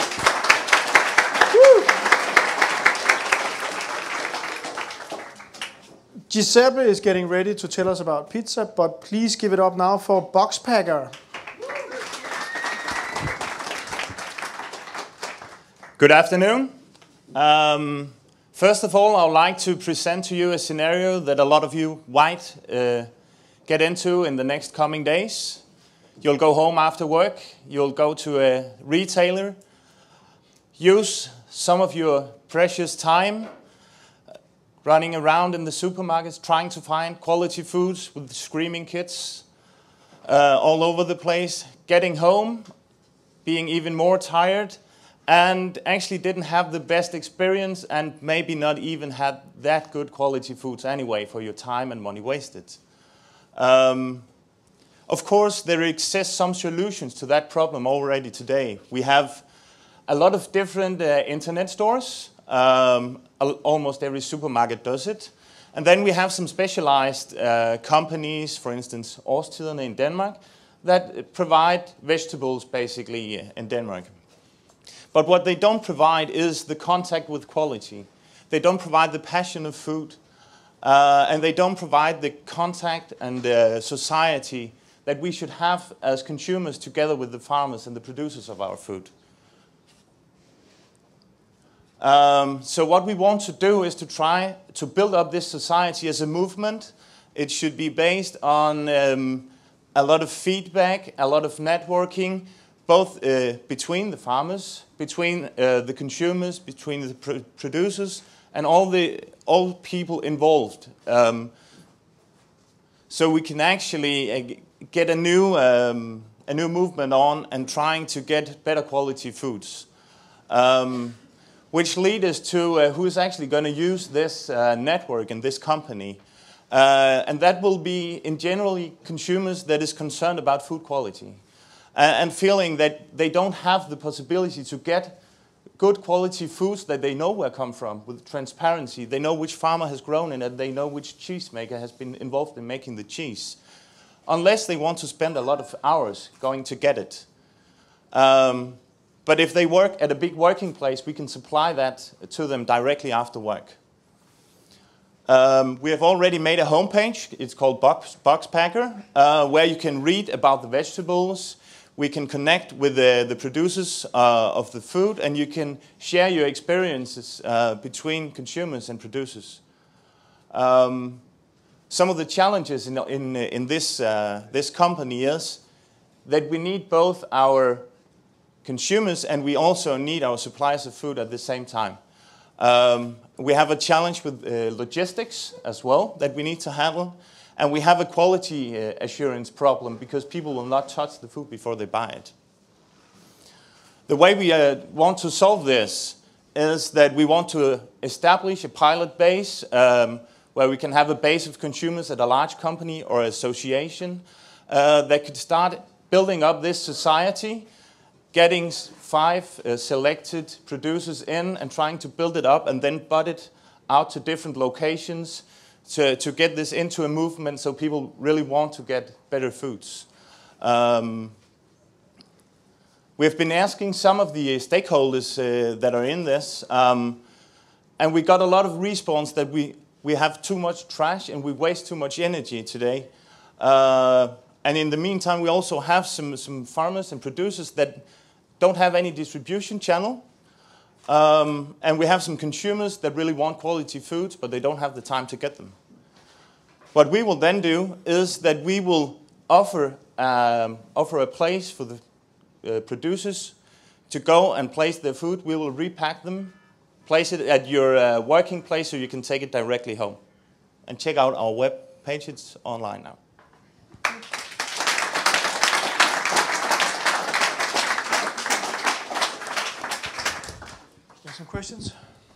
Giuseppe is getting ready to tell us about pizza, but please give it up now for Boxpacker. Good afternoon. First of all, I would like to present to you a scenario that a lot of you might get into in the next coming days. You'll go home after work, you'll go to a retailer, use some of your precious time running around in the supermarkets trying to find quality foods with screaming kids all over the place, getting home, being even more tired, and actually didn't have the best experience and maybe not even had that good quality foods anyway for your time and money wasted. Of course, there exist some solutions to that problem already today. We have a lot of different internet stores. Almost every supermarket does it. And then we have some specialized companies, for instance, Årstiderne in Denmark, that provide vegetables basically in Denmark. But what they don't provide is the contact with quality. They don't provide the passion of food, and they don't provide the contact and the society that we should have as consumers together with the farmers and the producers of our food. So what we want to do is to try to build up this society as a movement. It should be based on a lot of feedback, a lot of networking, both between the farmers, between the consumers, between the producers, and all people involved. So we can actually get a new movement on and trying to get better quality foods. Which leads us to who is actually going to use this network and this company. And that will be, in generally, consumers that is concerned about food quality. And feeling that they don't have the possibility to get good quality foods that they know where come from, with transparency. They know which farmer has grown it, and they know which cheesemaker has been involved in making the cheese. Unless they want to spend a lot of hours going to get it. But if they work at a big working place, we can supply that to them directly after work. We have already made a homepage. It's called Boxpacker, where you can read about the vegetables. We can connect with the producers of the food, and you can share your experiences between consumers and producers. Some of the challenges in this company is that we need both our consumers and we also need our suppliers of food at the same time. We have a challenge with logistics as well that we need to handle, and we have a quality assurance problem because people will not touch the food before they buy it. The way we want to solve this is that we want to establish a pilot base where we can have a base of consumers at a large company or association that could start building up this society, getting 5 selected producers in and trying to build it up and then bud it out to different locations to get this into a movement so people really want to get better foods. We've been asking some of the stakeholders that are in this, and we got a lot of response that we have too much trash and we waste too much energy today. And in the meantime, we also have some farmers and producers that don't have any distribution channel. And we have some consumers that really want quality foods, but they don't have the time to get them. What we will then do is that we will offer a place for the producers to go and place their food. We will repack them, place it at your working place so you can take it directly home. And check out our web page, it's online now. Some questions?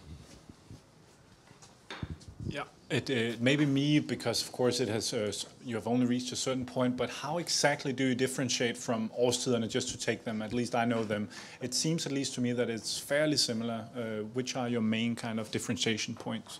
Yeah, it may be me because, of course, it has you have only reached a certain point. But how exactly do you differentiate from Årstiderne, just to take them? At least I know them. It seems, at least to me, that it's fairly similar. Which are your main kind of differentiation points?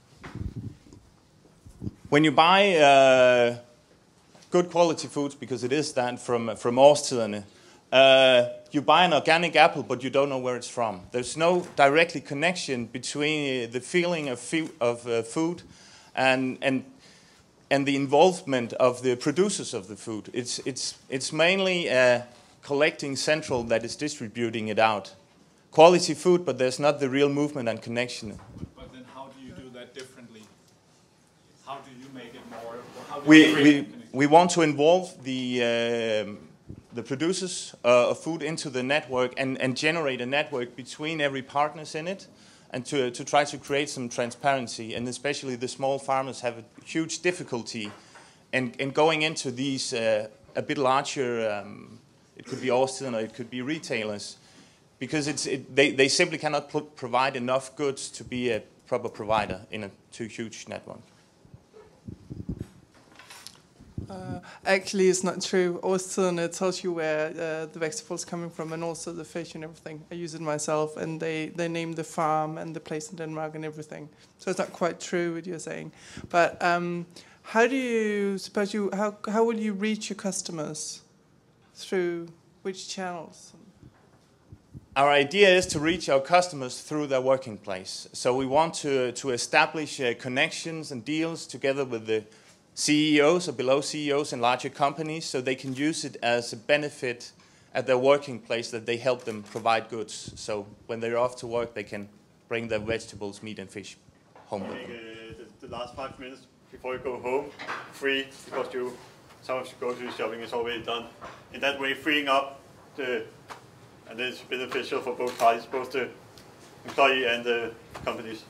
When you buy good quality foods, because it is that from Årstiderne, you buy an organic apple, but you don't know where it's from. There's no directly connection between the feeling of food and the involvement of the producers of the food. It's mainly collecting central that is distributing it out. Quality food, but there's not the real movement and connection. But then how do you do that differently? How do you make it more? How do We want to involve the producers of food into the network and generate a network between every partners in it, and to try to create some transparency. And especially the small farmers have a huge difficulty in going into these a bit larger, it could be Årstiderne or it could be retailers, because they simply cannot provide enough goods to be a proper provider in a too huge network. Actually, it's not true. Austin tells you where the vegetables coming from, and also the fish and everything. I use it myself, and they name the farm and the place in Denmark and everything. So it's not quite true what you're saying. But how do you suppose how will you reach your customers? Through which channels? Our idea is to reach our customers through their working place. So we want to establish connections and deals together with the CEOs or below CEOs in larger companies, so they can use it as a benefit at their working place, that they help them provide goods. So when they're off to work, they can bring their vegetables, meat and fish home with them. The last 5 minutes before you go home, free, because some of you go to the shopping is already done. In that way, freeing up and it's beneficial for both parties, both the employee and the companies.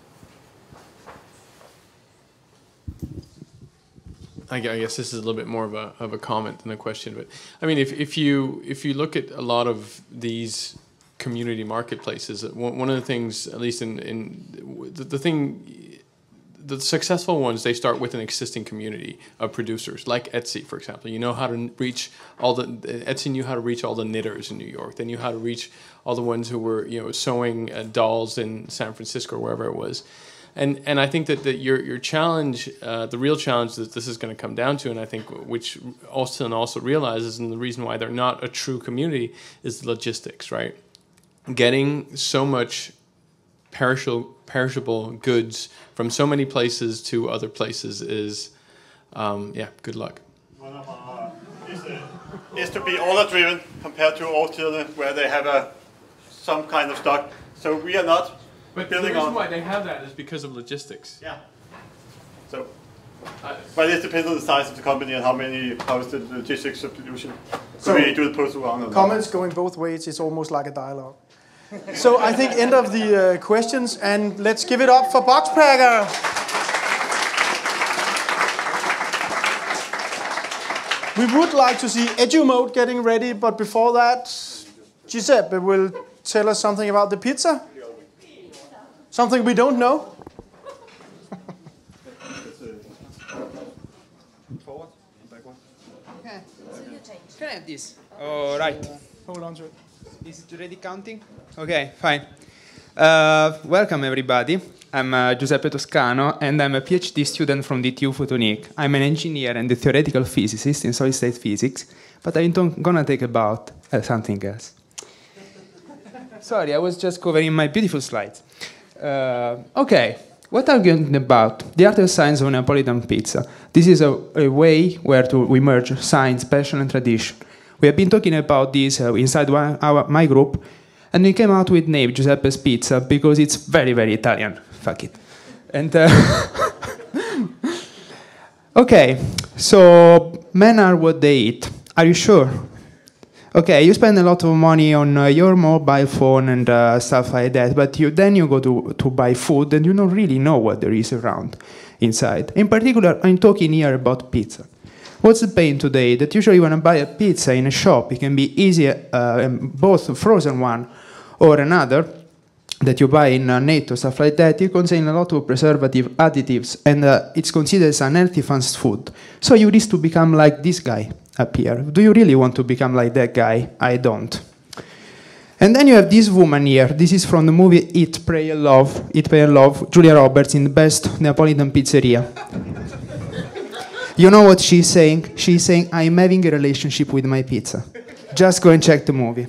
I guess this is a little bit more of a comment than a question, but I mean, if you look at a lot of these community marketplaces, one of the things, at least the successful ones, they start with an existing community of producers, like Etsy, for example. You know how to reach Etsy knew how to reach all the knitters in New York. They knew how to reach all the ones who were sewing dolls in San Francisco or wherever it was. And I think that your challenge, the real challenge that this is going to come down to, and I think which Austin also realizes, and the reason why they're not a true community, is the logistics, right? Getting so much perishable goods from so many places to other places is, good luck. One of our is to be order-driven compared to Austria, where they have some kind of stock. So we are not. But the reason why they have that is because of logistics. Yeah. So, but it depends on the size of the company and how is the logistics solution. So we do the postal round. Comments going both ways is almost like a dialogue. So I think end of the questions, and let's give it up for Boxpacker. We would like to see EduMode getting ready, but before that, Giuseppe will tell us something about the pizza. Something we don't know. Forward, backward. Okay. Can I have this? All right. Hold on to it. Is it already counting? Okay, fine. Welcome everybody. I'm Giuseppe Toscano, and I'm a PhD student from the TU Photonic. I'm an engineer and a theoretical physicist in solid-state physics, but I'm gonna talk about something else. Sorry, I was just covering my beautiful slides. Okay, what are we talking about? The art and science of Neapolitan pizza. This is a way where we merge science, passion, and tradition. We have been talking about this inside my group, and we came out with the name Giuseppe's Pizza because it's very, very Italian. Fuck it. And okay, so men are what they eat. Are you sure? Okay, you spend a lot of money on your mobile phone and stuff like that, but then you go to buy food and you don't really know what there is around inside. In particular, I'm talking here about pizza. What's the pain today? That usually when I buy a pizza in a shop, it can be easy, both a frozen one or another, that you buy in NATO, stuff like that, it contains a lot of preservative additives, and it's considered as unhealthy fast food. So you risk to become like this guy up here. Do you really want to become like that guy? I don't. And then you have this woman here. This is from the movie Eat, Pray and Love. Eat, Pray and Love. Julia Roberts in the best Neapolitan pizzeria. You know what she's saying? She's saying, I'm having a relationship with my pizza. Just go and check the movie.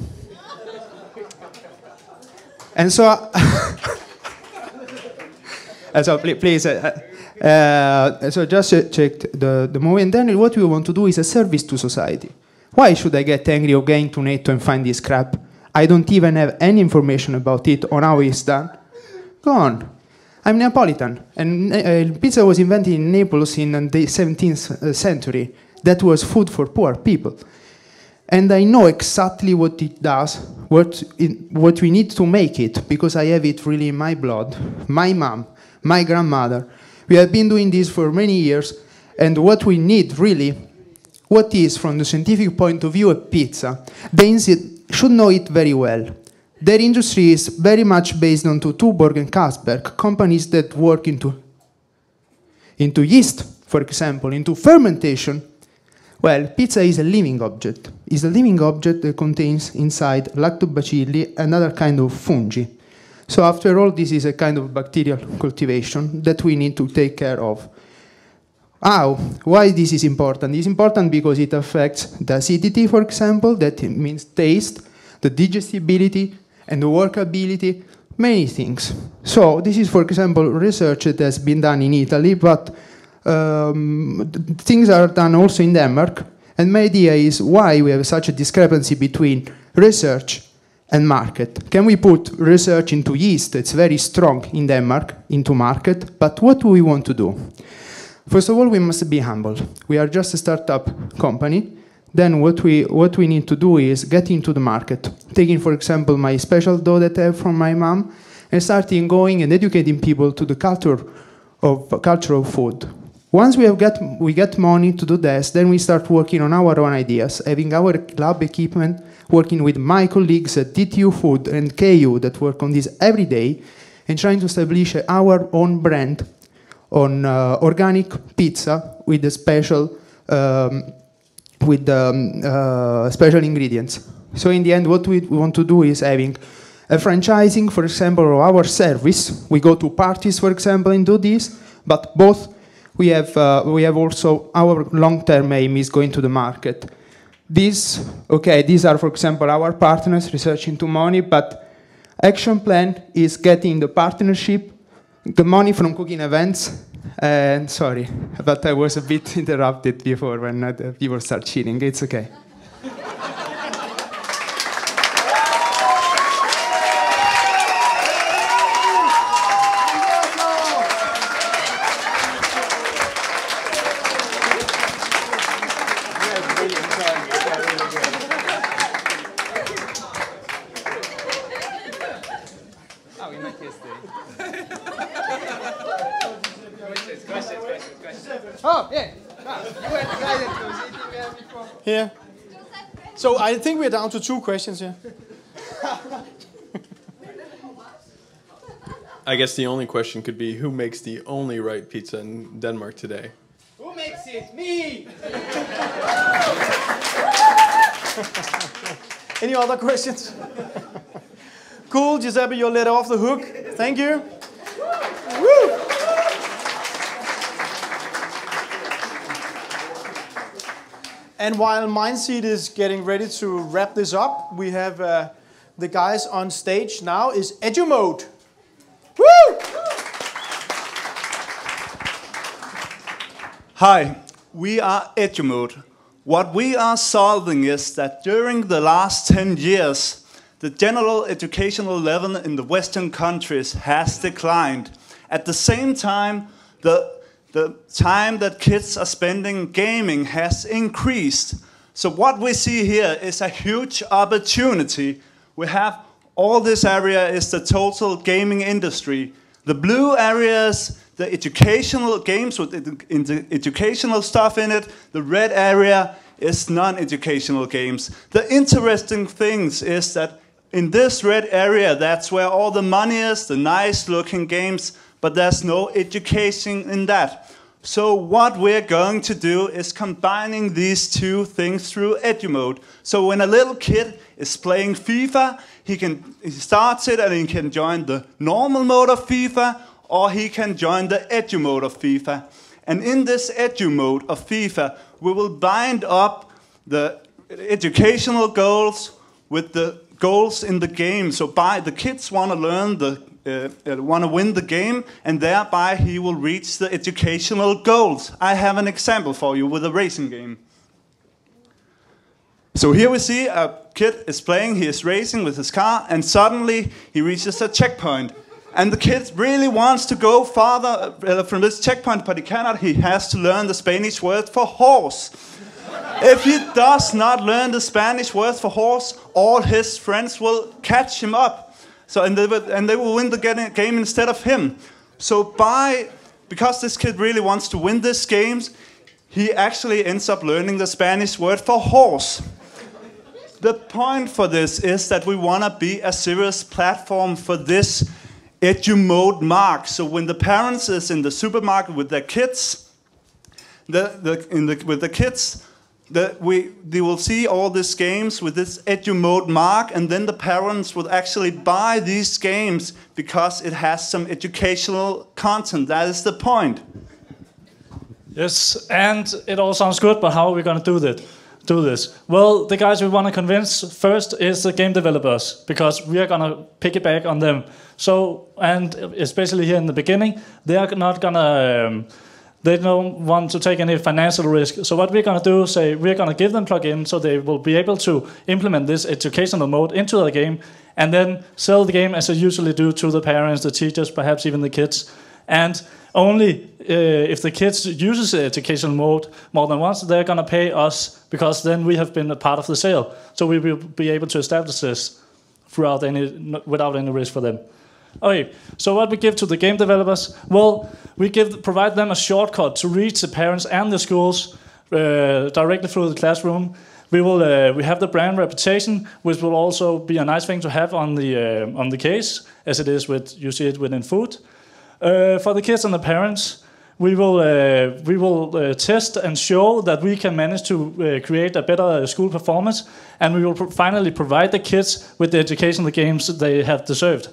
And so, so please, so just check the movie, and then what we want to do is a service to society. Why should I get angry or going to NATO and find this crap? I don't even have any information about it or how it's done. Go on. I'm Neapolitan, and pizza was invented in Naples in the 17th century. That was food for poor people. And I know exactly what it does, what we need to make it, because I have it really in my blood. My mom, my grandmother. We have been doing this for many years, and what we need really, what is from the scientific point of view a pizza, they should know it very well. Their industry is very much based on Tuborg and Carlsberg, companies that work into yeast, for example, into fermentation. Well, pizza is a living object. It's a living object that contains inside lactobacilli and other kind of fungi. So after all, this is a kind of bacterial cultivation that we need to take care of. How? Why this is important? It's important because it affects the acidity, for example, that means taste, the digestibility, and the workability, many things. So this is, for example, research that has been done in Italy, but things are done also in Denmark. And my idea is why we have such a discrepancy between research and market. Can we put research into yeast, it's very strong in Denmark, into market, but what do we want to do? First of all, we must be humble. We are just a startup company. Then what we need to do is get into the market. Taking, for example, my special dough that I have from my mom, and starting going and educating people to the culture of food. Once we get money to do this, then we start working on our own ideas, having our lab equipment, working with my colleagues at DTU Food and KU that work on this every day, and trying to establish our own brand on organic pizza with a special special ingredients. So in the end, what we want to do is having a franchising, for example, of our service. We go to parties, for example, and do this. But both we have also our long-term aim is going to the market. These are, for example, our partners, Research into Money. But action plan is getting the partnership, the money from cooking events. And sorry, but I was a bit interrupted before when people start cheating. It's okay. Oh, yeah. You were the guy that was eating there before. Here. So I think we're down to 2 questions here. I guess the only question could be, who makes the only right pizza in Denmark today? Who makes it? Me! Any other questions? Cool, Giuseppe, you're let off the hook. Thank you. Woo! And while Mindseed is getting ready to wrap this up, we have the guys on stage now is EduMode. Woo! Hi, we are EduMode. What we are solving is that during the last 10 years, the general educational level in the Western countries has declined. At the same time, the time that kids are spending gaming has increased. So what we see here is a huge opportunity. We have all this area is the total gaming industry. The blue areas, the educational games with educational stuff in it. The red area is non-educational games. The interesting things is that in this red area, that's where all the money is, the nice looking games, but there's no education in that. So what we're going to do is combining these two things through EduMode. So when a little kid is playing FIFA, he starts it and he can join the normal mode of FIFA, or he can join the EduMode of FIFA. And in this EduMode of FIFA, we will bind up the educational goals with the goals in the game. So the kids want to learn want to win the game, and thereby he will reach the educational goals. I have an example for you with a racing game. So here we see a kid is playing, he is racing with his car, and suddenly he reaches a checkpoint. And the kid really wants to go farther from this checkpoint, but he cannot. He has to learn the Spanish word for horse. If he does not learn the Spanish word for horse, all his friends will catch him up. So, and they will win the game instead of him. So because this kid really wants to win this game, he actually ends up learning the Spanish word for horse. The point for this is that we want to be a serious platform for this EduMode mark. So when the parents is in the supermarket with their kids, with the kids, they will see all these games with this EduMode mark, and then the parents will actually buy these games because it has some educational content. That is the point. Yes, and it all sounds good, but how are we going to do this? Well, the guys we want to convince first is the game developers, because we are going to piggyback on them. So, and especially here in the beginning, they are not going to... they don't want to take any financial risk. So what we're going to do is say we're going to give them plugin so they will be able to implement this educational mode into the game and then sell the game as they usually do to the parents, the teachers, perhaps even the kids. And only if the kids uses the educational mode more than once, they're going to pay us, because then we have been a part of the sale. So we will be able to establish this without any risk for them. Okay, so what we give to the game developers? Well, we provide them a shortcut to reach the parents and the schools directly through the classroom. We have the brand reputation, which will also be a nice thing to have on the case, as it is you see it within food. For the kids and the parents, we will test and show that we can manage to create a better school performance, and we will finally provide the kids with the educational games they have deserved.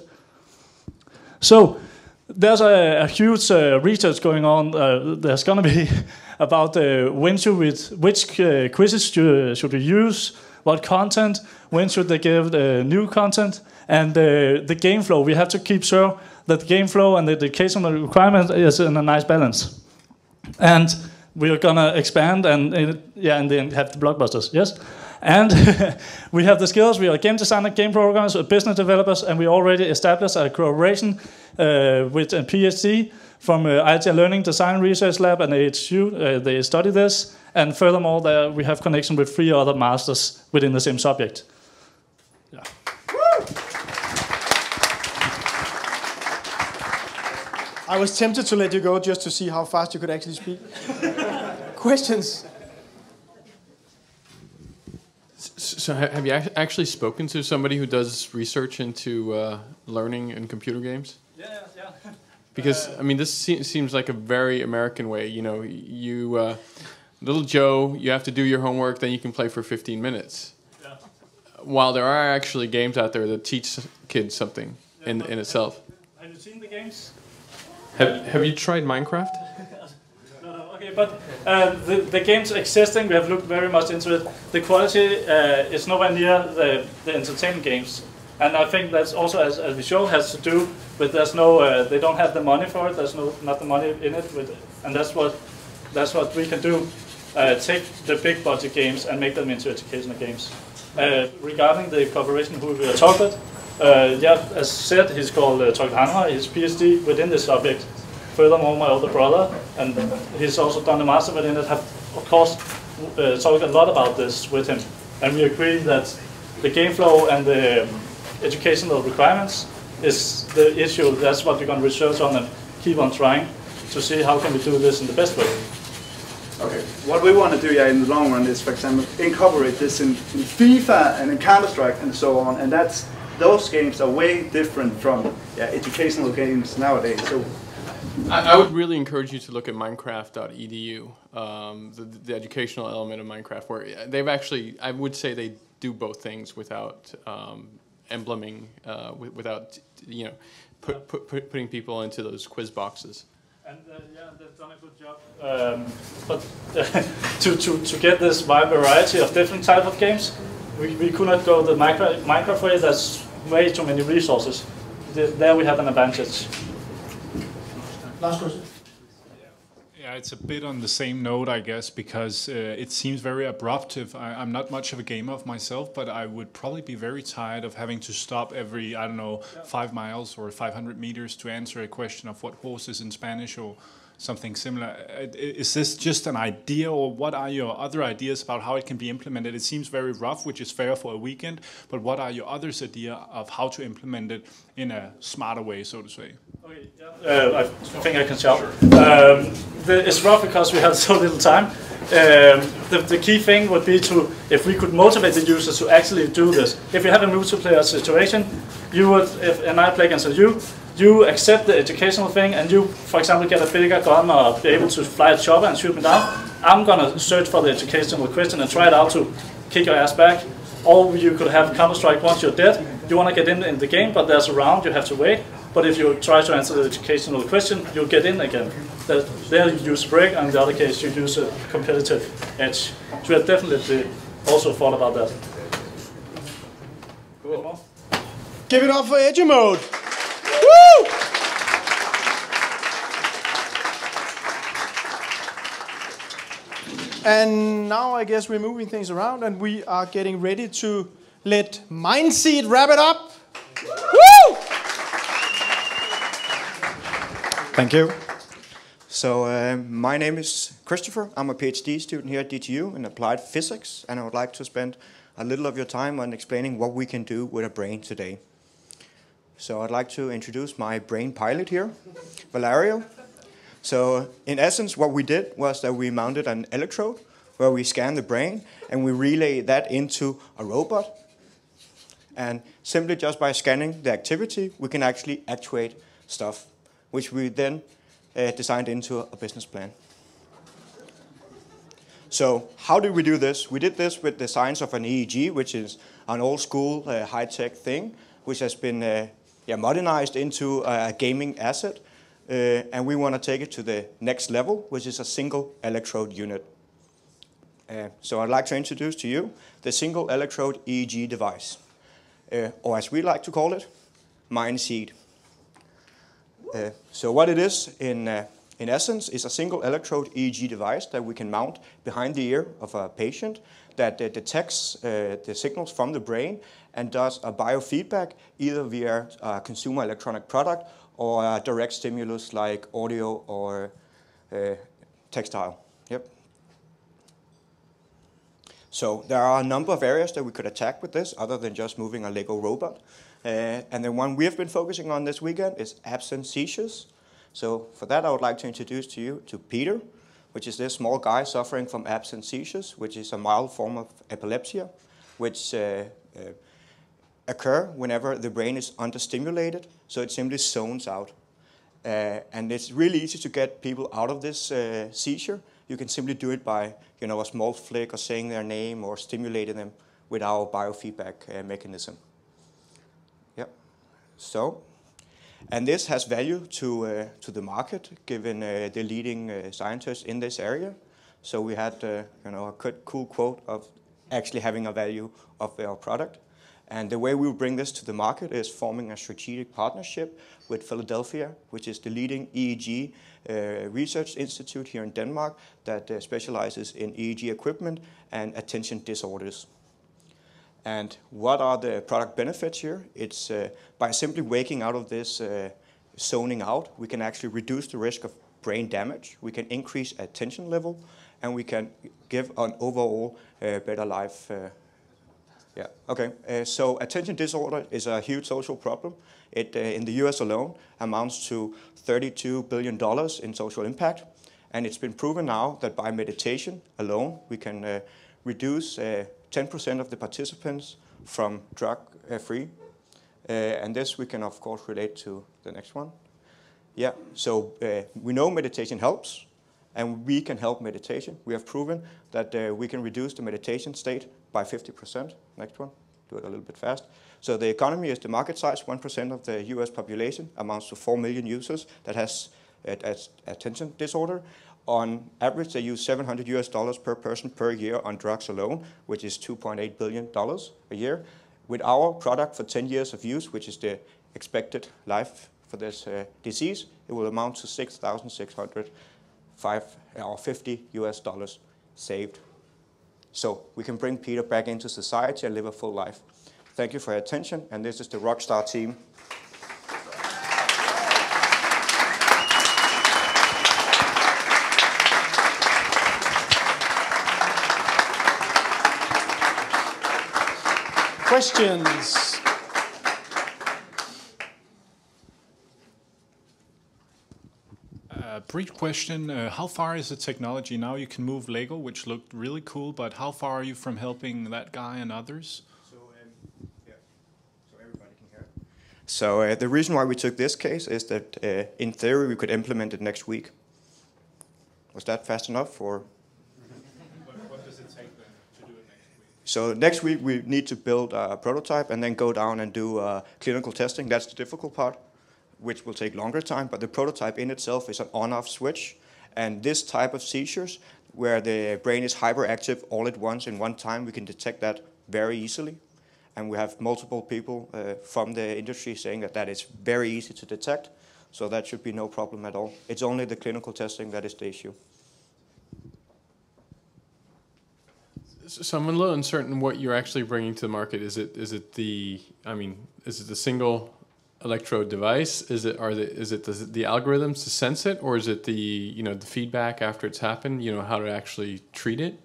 So there's a huge research going on. There's going to be about which quizzes should we use, what content, when should they give new content, and the game flow. We have to keep sure that the game flow and the educational requirement is in a nice balance. And we are going to expand and then have the blockbusters, yes? And we have the skills. We are game designers, game programmers, business developers, and we already established a collaboration with a PhD from IT Learning Design Research Lab and AHU. They study this. And furthermore, we have connection with 3 other masters within the same subject. Yeah. I was tempted to let you go just to see how fast you could actually speak. Questions? So have you actually spoken to somebody who does research into learning in computer games? Yeah. Because, I mean, this seems like a very American way. You know, little Joe, you have to do your homework, then you can play for 15 minutes. Yeah. While there are actually games out there that teach kids something in itself. Have you seen the games? Have you tried Minecraft? No, okay, but the games existing, we have looked very much into it. The quality is nowhere near the entertainment games. And I think that's also, as we show, has to do with they don't have the money for it. There's not the money in it, and that's what we can do. Take the big budget games and make them into educational games. Regarding the cooperation who we are talking about, as said, he's called Torkel Hanra. He's PhD within this subject. Furthermore, my older brother, and he's also done a master within it, have of course talked a lot about this with him, and we agree that the game flow and the educational requirements is the issue. That's what we're going to research on and keep on trying to see how can we do this in the best way. Okay. What we want to do in the long run is, for example, incorporate this in FIFA and in Counter-Strike and so on, and those games are way different from educational games nowadays. So I would really encourage you to look at Minecraft.edu, the educational element of Minecraft, where they've actually, I would say they do both things without embleming, without putting people into those quiz boxes. And they've done a good job. But to get this wide variety of different types of games, we could not go the Minecraft way. There's way too many resources. There we have an advantage. Last question. Yeah, it's a bit on the same note, I guess, because it seems very abrupt. I'm not much of a gamer of myself, but I would probably be very tired of having to stop every, 5 miles or 500 meters to answer a question of what horse is in Spanish or something similar. Is this just an idea, or what are your other ideas about how it can be implemented? It seems very rough, which is fair for a weekend, but what are your others' idea of how to implement it in a smarter way, so to say? Okay, I think I can shout. It's rough because we have so little time. The key thing would be if we could motivate the users to actually do this. If you have a multiplayer situation, and I play against you you accept the educational thing and you, for example, get a bigger gun or be able to fly a chopper and shoot me down, I'm gonna search for the educational question and try it out to kick your ass back. Or you could have Counter-Strike once you're dead. You want to get in the game, but there's a round, you have to wait. But if you try to answer the educational question, you'll get in again. There you use break, and in the other case you use a competitive edge. So we have definitely also thought about that. Cool. Give it up for Edu Mode. Woo! And now I guess we're moving things around and we are getting ready to let Mindseed wrap it up. Woo! Thank you. So my name is Christopher. I'm a PhD student here at DTU in applied physics, and I would like to spend a little of your time on explaining what we can do with a brain today. So I'd like to introduce my brain pilot here, Valerio. So in essence, what we did was that we mounted an electrode where we scan the brain and we relay that into a robot. And simply just by scanning the activity, we can actually actuate stuff, which we then designed into a business plan. So how did we do this? We did this with the science of an EEG, which is an old school high-tech thing, which has been modernized into a gaming asset. And we want to take it to the next level, which is a single electrode unit. So I'd like to introduce to you the single electrode EEG device, or as we like to call it, Mindseed. So what it is in essence is a single electrode EEG device that we can mount behind the ear of a patient that detects the signals from the brain and does a biofeedback either via a consumer electronic product or a direct stimulus like audio or textile. Yep. So there are a number of areas that we could attack with this other than just moving a Lego robot. And the one we have been focusing on this weekend is absence seizures. So for that I would like to introduce to you to Peter, which is this small guy suffering from absence seizures, which is a mild form of epilepsy, which occur whenever the brain is understimulated, so it simply zones out. And it's really easy to get people out of this seizure. You can simply do it by a small flick or saying their name or stimulating them with our biofeedback mechanism. Yep. So, and this has value to the market, given the leading scientists in this area. So we had a cool quote of actually having a value of our product. And the way we will bring this to the market is forming a strategic partnership with Philadelphia, which is the leading EEG research institute here in Denmark that specializes in EEG equipment and attention disorders. And what are the product benefits here? It's by simply waking out of this zoning out, we can actually reduce the risk of brain damage, we can increase attention level, and we can give an overall better life. Yeah, okay. So attention disorder is a huge social problem. It, in the US alone, amounts to $32 billion in social impact. And it's been proven now that by meditation alone, we can reduce 10% of the participants from drug-free. And this we can, of course, relate to the next one. Yeah, so we know meditation helps, and we can help meditation. We have proven that we can reduce the meditation state by 50%. Next one, do it a little bit fast. So the economy is the market size. 1% of the US population amounts to 4 million users that has attention disorder. On average, they use $700 per person per year on drugs alone, which is $2.8 billion a year. With our product for 10 years of use, which is the expected life for this disease, it will amount to $6,650 saved. So we can bring Peter back into society and live a full life. Thank you for your attention, and this is the Rockstar team. Questions? Brief question, how far is the technology now? You can move Lego, which looked really cool, but how far are you from helping that guy and others? So the reason why we took this case is that in theory we could implement it next week. Was that fast enough? Or? What does it take then to do it next week? So next week we need to build a prototype and then go down and do clinical testing. That's the difficult part, which will take longer time. But the prototype in itself is an on-off switch. And this type of seizures, where the brain is hyperactive all at once in one time, we can detect that very easily. And we have multiple people from the industry saying that that is very easy to detect. So that should be no problem at all. It's only the clinical testing that is the issue. So I'm a little uncertain what you're actually bringing to the market. Is it the single electrode device? Is it the algorithms to sense it, or is it the the feedback after it's happened? How to actually treat it?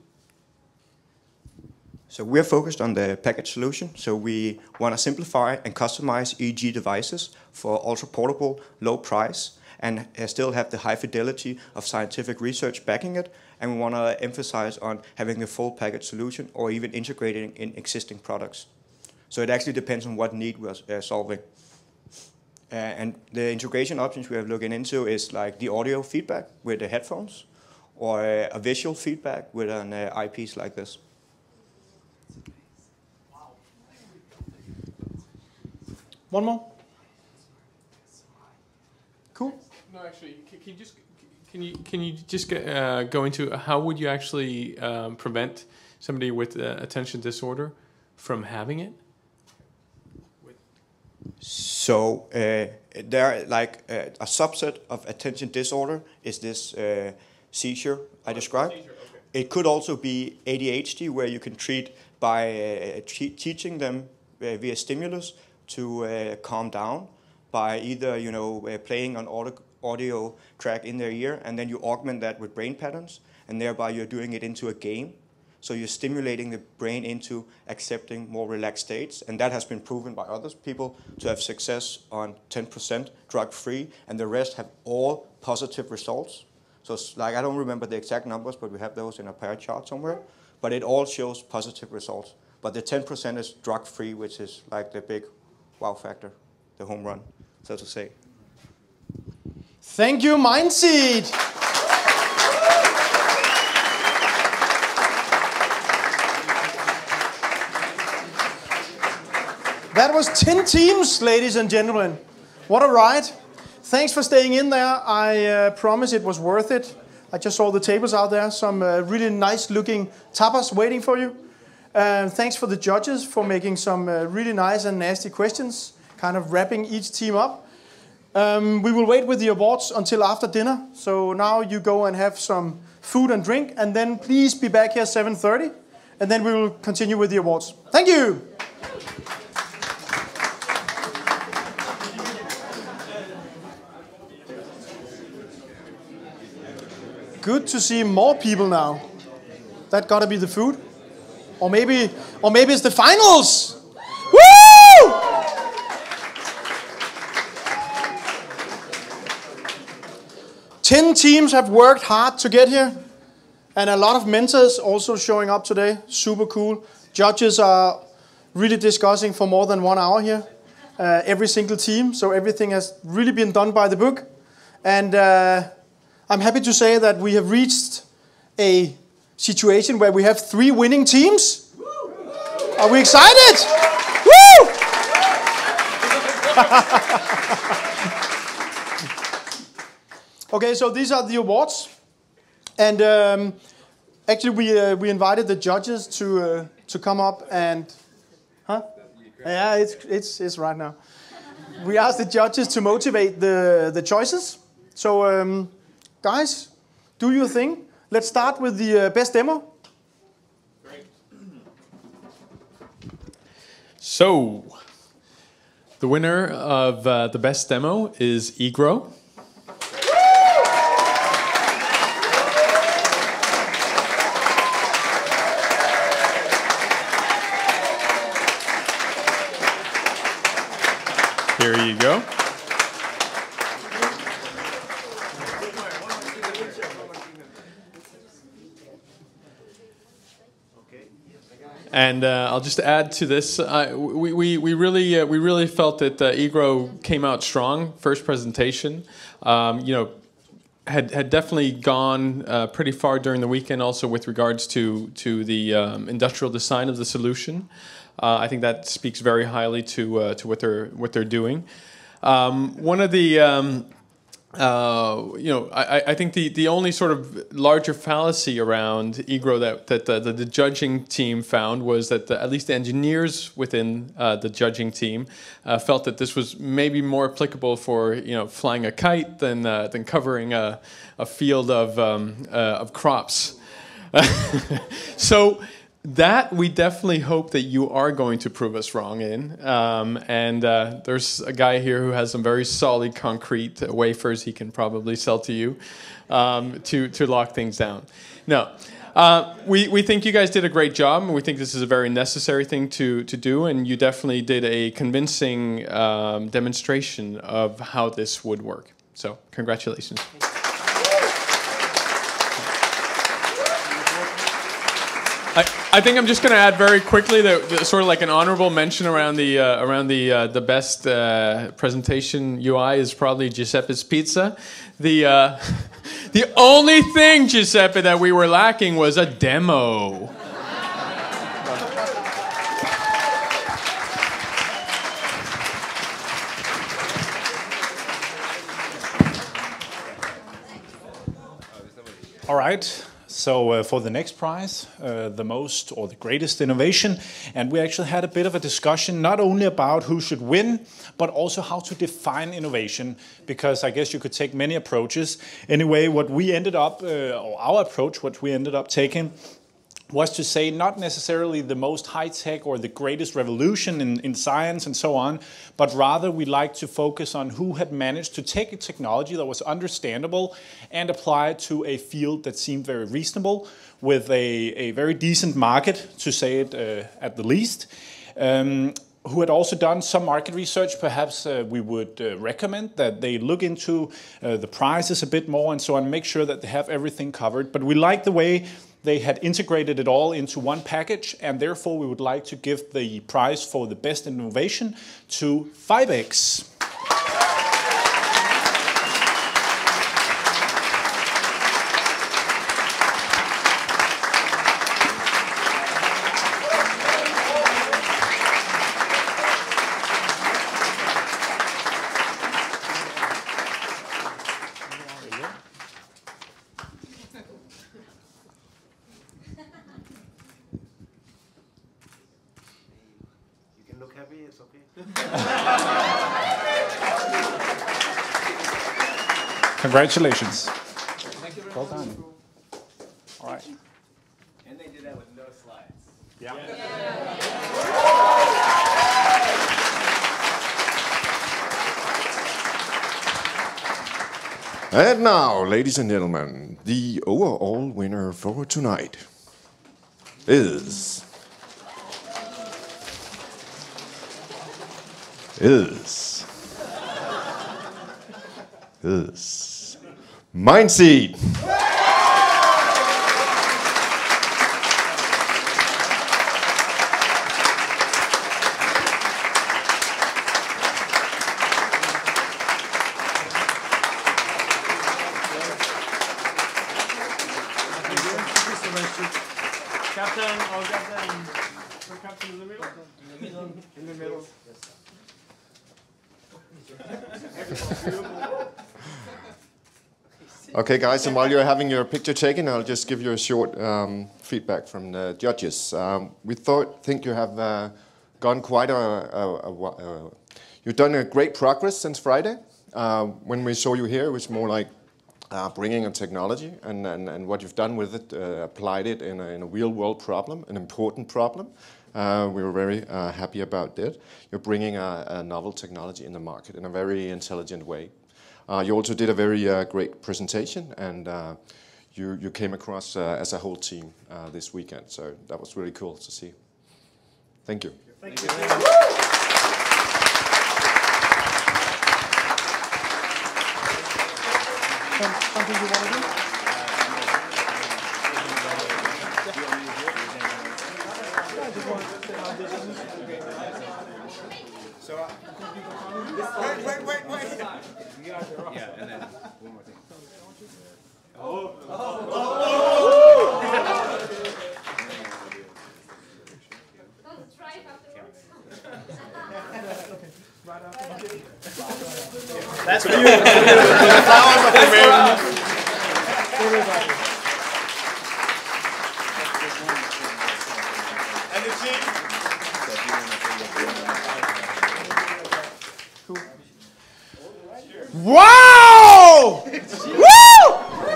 So we're focused on the package solution. So we want to simplify and customize EEG devices for ultra portable, low price, and still have the high fidelity of scientific research backing it. And we want to emphasize on having a full package solution or even integrating in existing products. So it actually depends on what need we're solving. And the integration options we are looking into is like the audio feedback with the headphones, or a visual feedback with an eyepiece like this. One more? Cool. No, actually, can you just go into how would you actually prevent somebody with attention disorder from having it? So there, like a subset of attention disorder is this seizure I described. Seizure, okay. It could also be ADHD, where you can treat by teaching them via stimulus to calm down by either playing an audio track in their ear, and then you augment that with brain patterns, and thereby you're doing it into a game. So you're stimulating the brain into accepting more relaxed states, and that has been proven by other people to have success on 10% drug-free, and the rest have all positive results. So it's like, I don't remember the exact numbers, but we have those in a pie chart somewhere, but it all shows positive results. But the 10% is drug-free, which is like the big wow factor, the home run, so to say. Thank you, Mindseed. That was 10 teams, ladies and gentlemen. What a ride. Thanks for staying in there. I promise it was worth it. I just saw the tables out there, some really nice looking tapas waiting for you. Thanks for the judges for making some really nice and nasty questions, kind of wrapping each team up. We will wait with the awards until after dinner. So now you go and have some food and drink, and then please be back here 7:30, and then we will continue with the awards. Thank you. Good to see more people now. That gotta be the food. Or maybe it's the finals. Woo! Ten teams have worked hard to get here. And a lot of mentors also showing up today. Super cool. Judges are really discussing for more than 1 hour here. Every single team. So everything has really been done by the book. And I'm happy to say that we have reached a situation where we have 3 winning teams. Are we excited? Woo! Okay, so these are the awards. And actually we invited the judges to come up and... Huh? Yeah, it's right now. We asked the judges to motivate the choices. So... guys, do your thing. Let's start with the best demo. Great. So, the winner of the best demo is eGrow. Here you go. And I'll just add to this. We really felt that eGrow came out strong. First presentation, had definitely gone pretty far during the weekend. Also with regards to the industrial design of the solution, I think that speaks very highly to what they're doing. One of the I think the only sort of larger fallacy around eGrow that the judging team found was that at least the engineers within the judging team felt that this was maybe more applicable for flying a kite than covering a field of crops. So that we definitely hope that you are going to prove us wrong in. And there's a guy here who has some very solid concrete wafers he can probably sell to you to lock things down. No, we think you guys did a great job, and we think this is a very necessary thing to do, and you definitely did a convincing demonstration of how this would work. So congratulations. I think I'm just going to add very quickly that sort of like an honorable mention around the best presentation UI is probably Giuseppe's Pizza. The only thing, Giuseppe, that we were lacking was a demo. All right. So for the next prize, the most or the greatest innovation, and we actually had a bit of a discussion not only about who should win, but also how to define innovation, because I guess you could take many approaches. Anyway, what we ended up, or our approach, what we ended up taking was to say not necessarily the most high-tech or the greatest revolution in science and so on, but rather we like to focus on who had managed to take a technology that was understandable and apply it to a field that seemed very reasonable with a very decent market, to say it at the least. Who had also done some market research. Perhaps we would recommend that they look into the prices a bit more and so on, make sure that they have everything covered. But we like the way they had integrated it all into one package, and therefore we would like to give the prize for the best innovation to 5X. Congratulations. Thank you very much. Well done. All right. And they did that with no slides. Yeah. And now, ladies and gentlemen, the overall winner for tonight is Mindseed. Captain, or captain, captain in the middle? In the middle. Okay, guys, and while you're having your picture taken, I'll just give you a short feedback from the judges. We think you have gone quite you've done a great progress since Friday. When we saw you here, it was more like bringing a technology and what you've done with it, applied it in a real-world problem, an important problem. We were very happy about that. You're bringing a novel technology in the market in a very intelligent way. You also did a very great presentation, and you came across as a whole team this weekend. So that was really cool to see. Thank you. Thank you. Something you want to do? I just want to say how this is. So, wait. Yeah, and then one more thing. That's for you. The flowers of the maiden. And the team. Wow! Woo!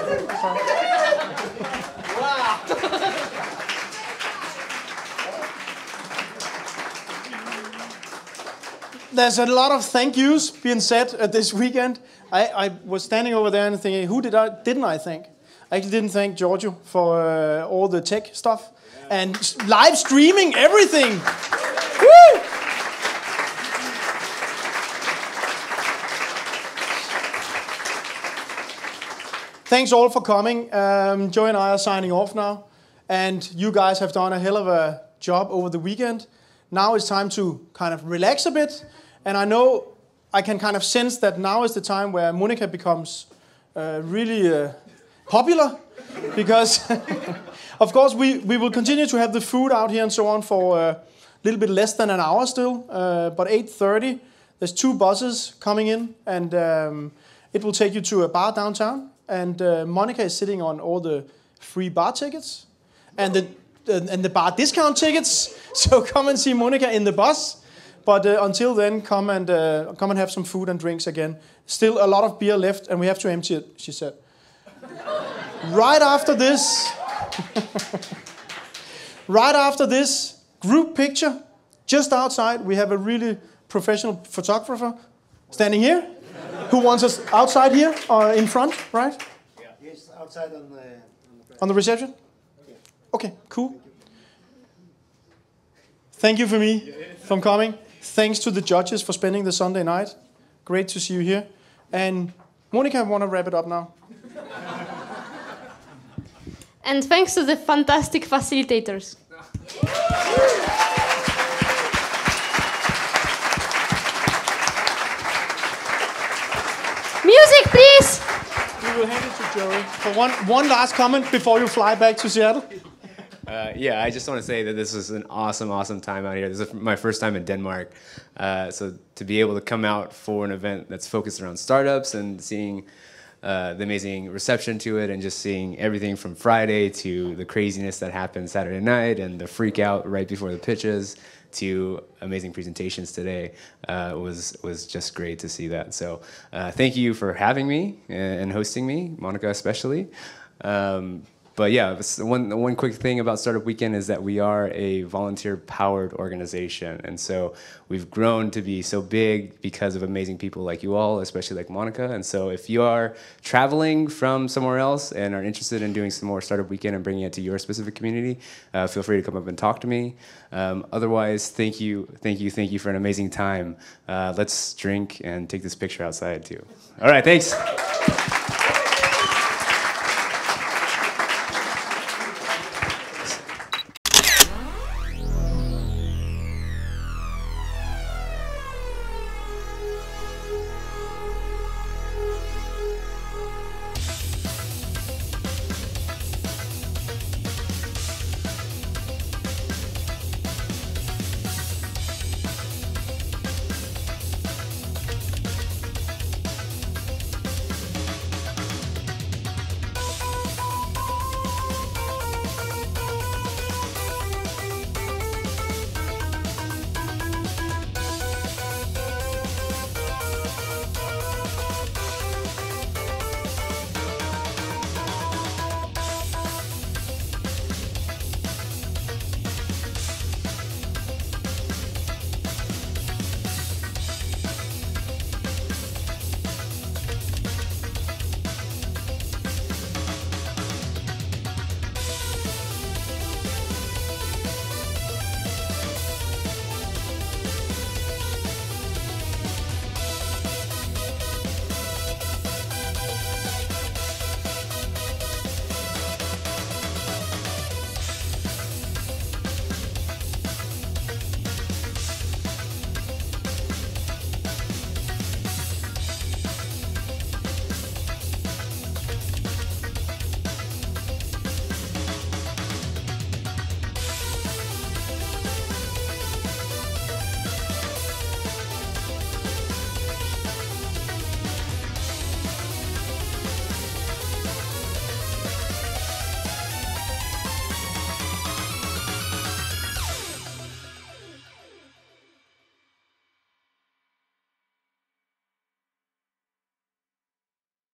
There's a lot of thank yous being said at this weekend. I was standing over there and thinking, who didn't I thank? I actually didn't thank Giorgio for all the tech stuff and live streaming everything. Woo! Thanks all for coming. Joe and I are signing off now. And you guys have done a hell of a job over the weekend. Now it's time to kind of relax a bit. And I know I can kind of sense that now is the time where Monica becomes really popular. Because, of course, we will continue to have the food out here and so on for a little bit less than an hour still. But 8:30, there's 2 buses coming in. And it will take you to a bar downtown. And Monica is sitting on all the free bar tickets and the bar discount tickets. So come and see Monica in the bus. But until then, come and have some food and drinks again. Still a lot of beer left, and we have to empty it, she said. Right after this group picture, just outside, we have a really professional photographer standing here. Who wants us outside here or in front, right? Yeah. Yes, outside on the reception? Okay, cool. Thank you for coming. Thanks to the judges for spending the Sunday night. Great to see you here. And Monica, I want to wrap it up now. And thanks to the fantastic facilitators. Music, please! We will hand it to Joey for one last comment before you fly back to Seattle. Yeah, I just want to say that this was an awesome time out here. This is my first time in Denmark. So to be able to come out for an event that's focused around startups and seeing the amazing reception to it and just seeing everything from Friday to the craziness that happened Saturday night and the freak out right before the pitches to amazing presentations today was just great to see that. So thank you for having me and hosting me, Monica especially. But yeah, one quick thing about Startup Weekend is that we are a volunteer-powered organization. And so we've grown to be so big because of amazing people like you all, especially like Monica. And so if you are traveling from somewhere else and are interested in doing some more Startup Weekend and bringing it to your specific community, feel free to come up and talk to me. Otherwise, thank you for an amazing time. Let's drink and take this picture outside too. All right, thanks.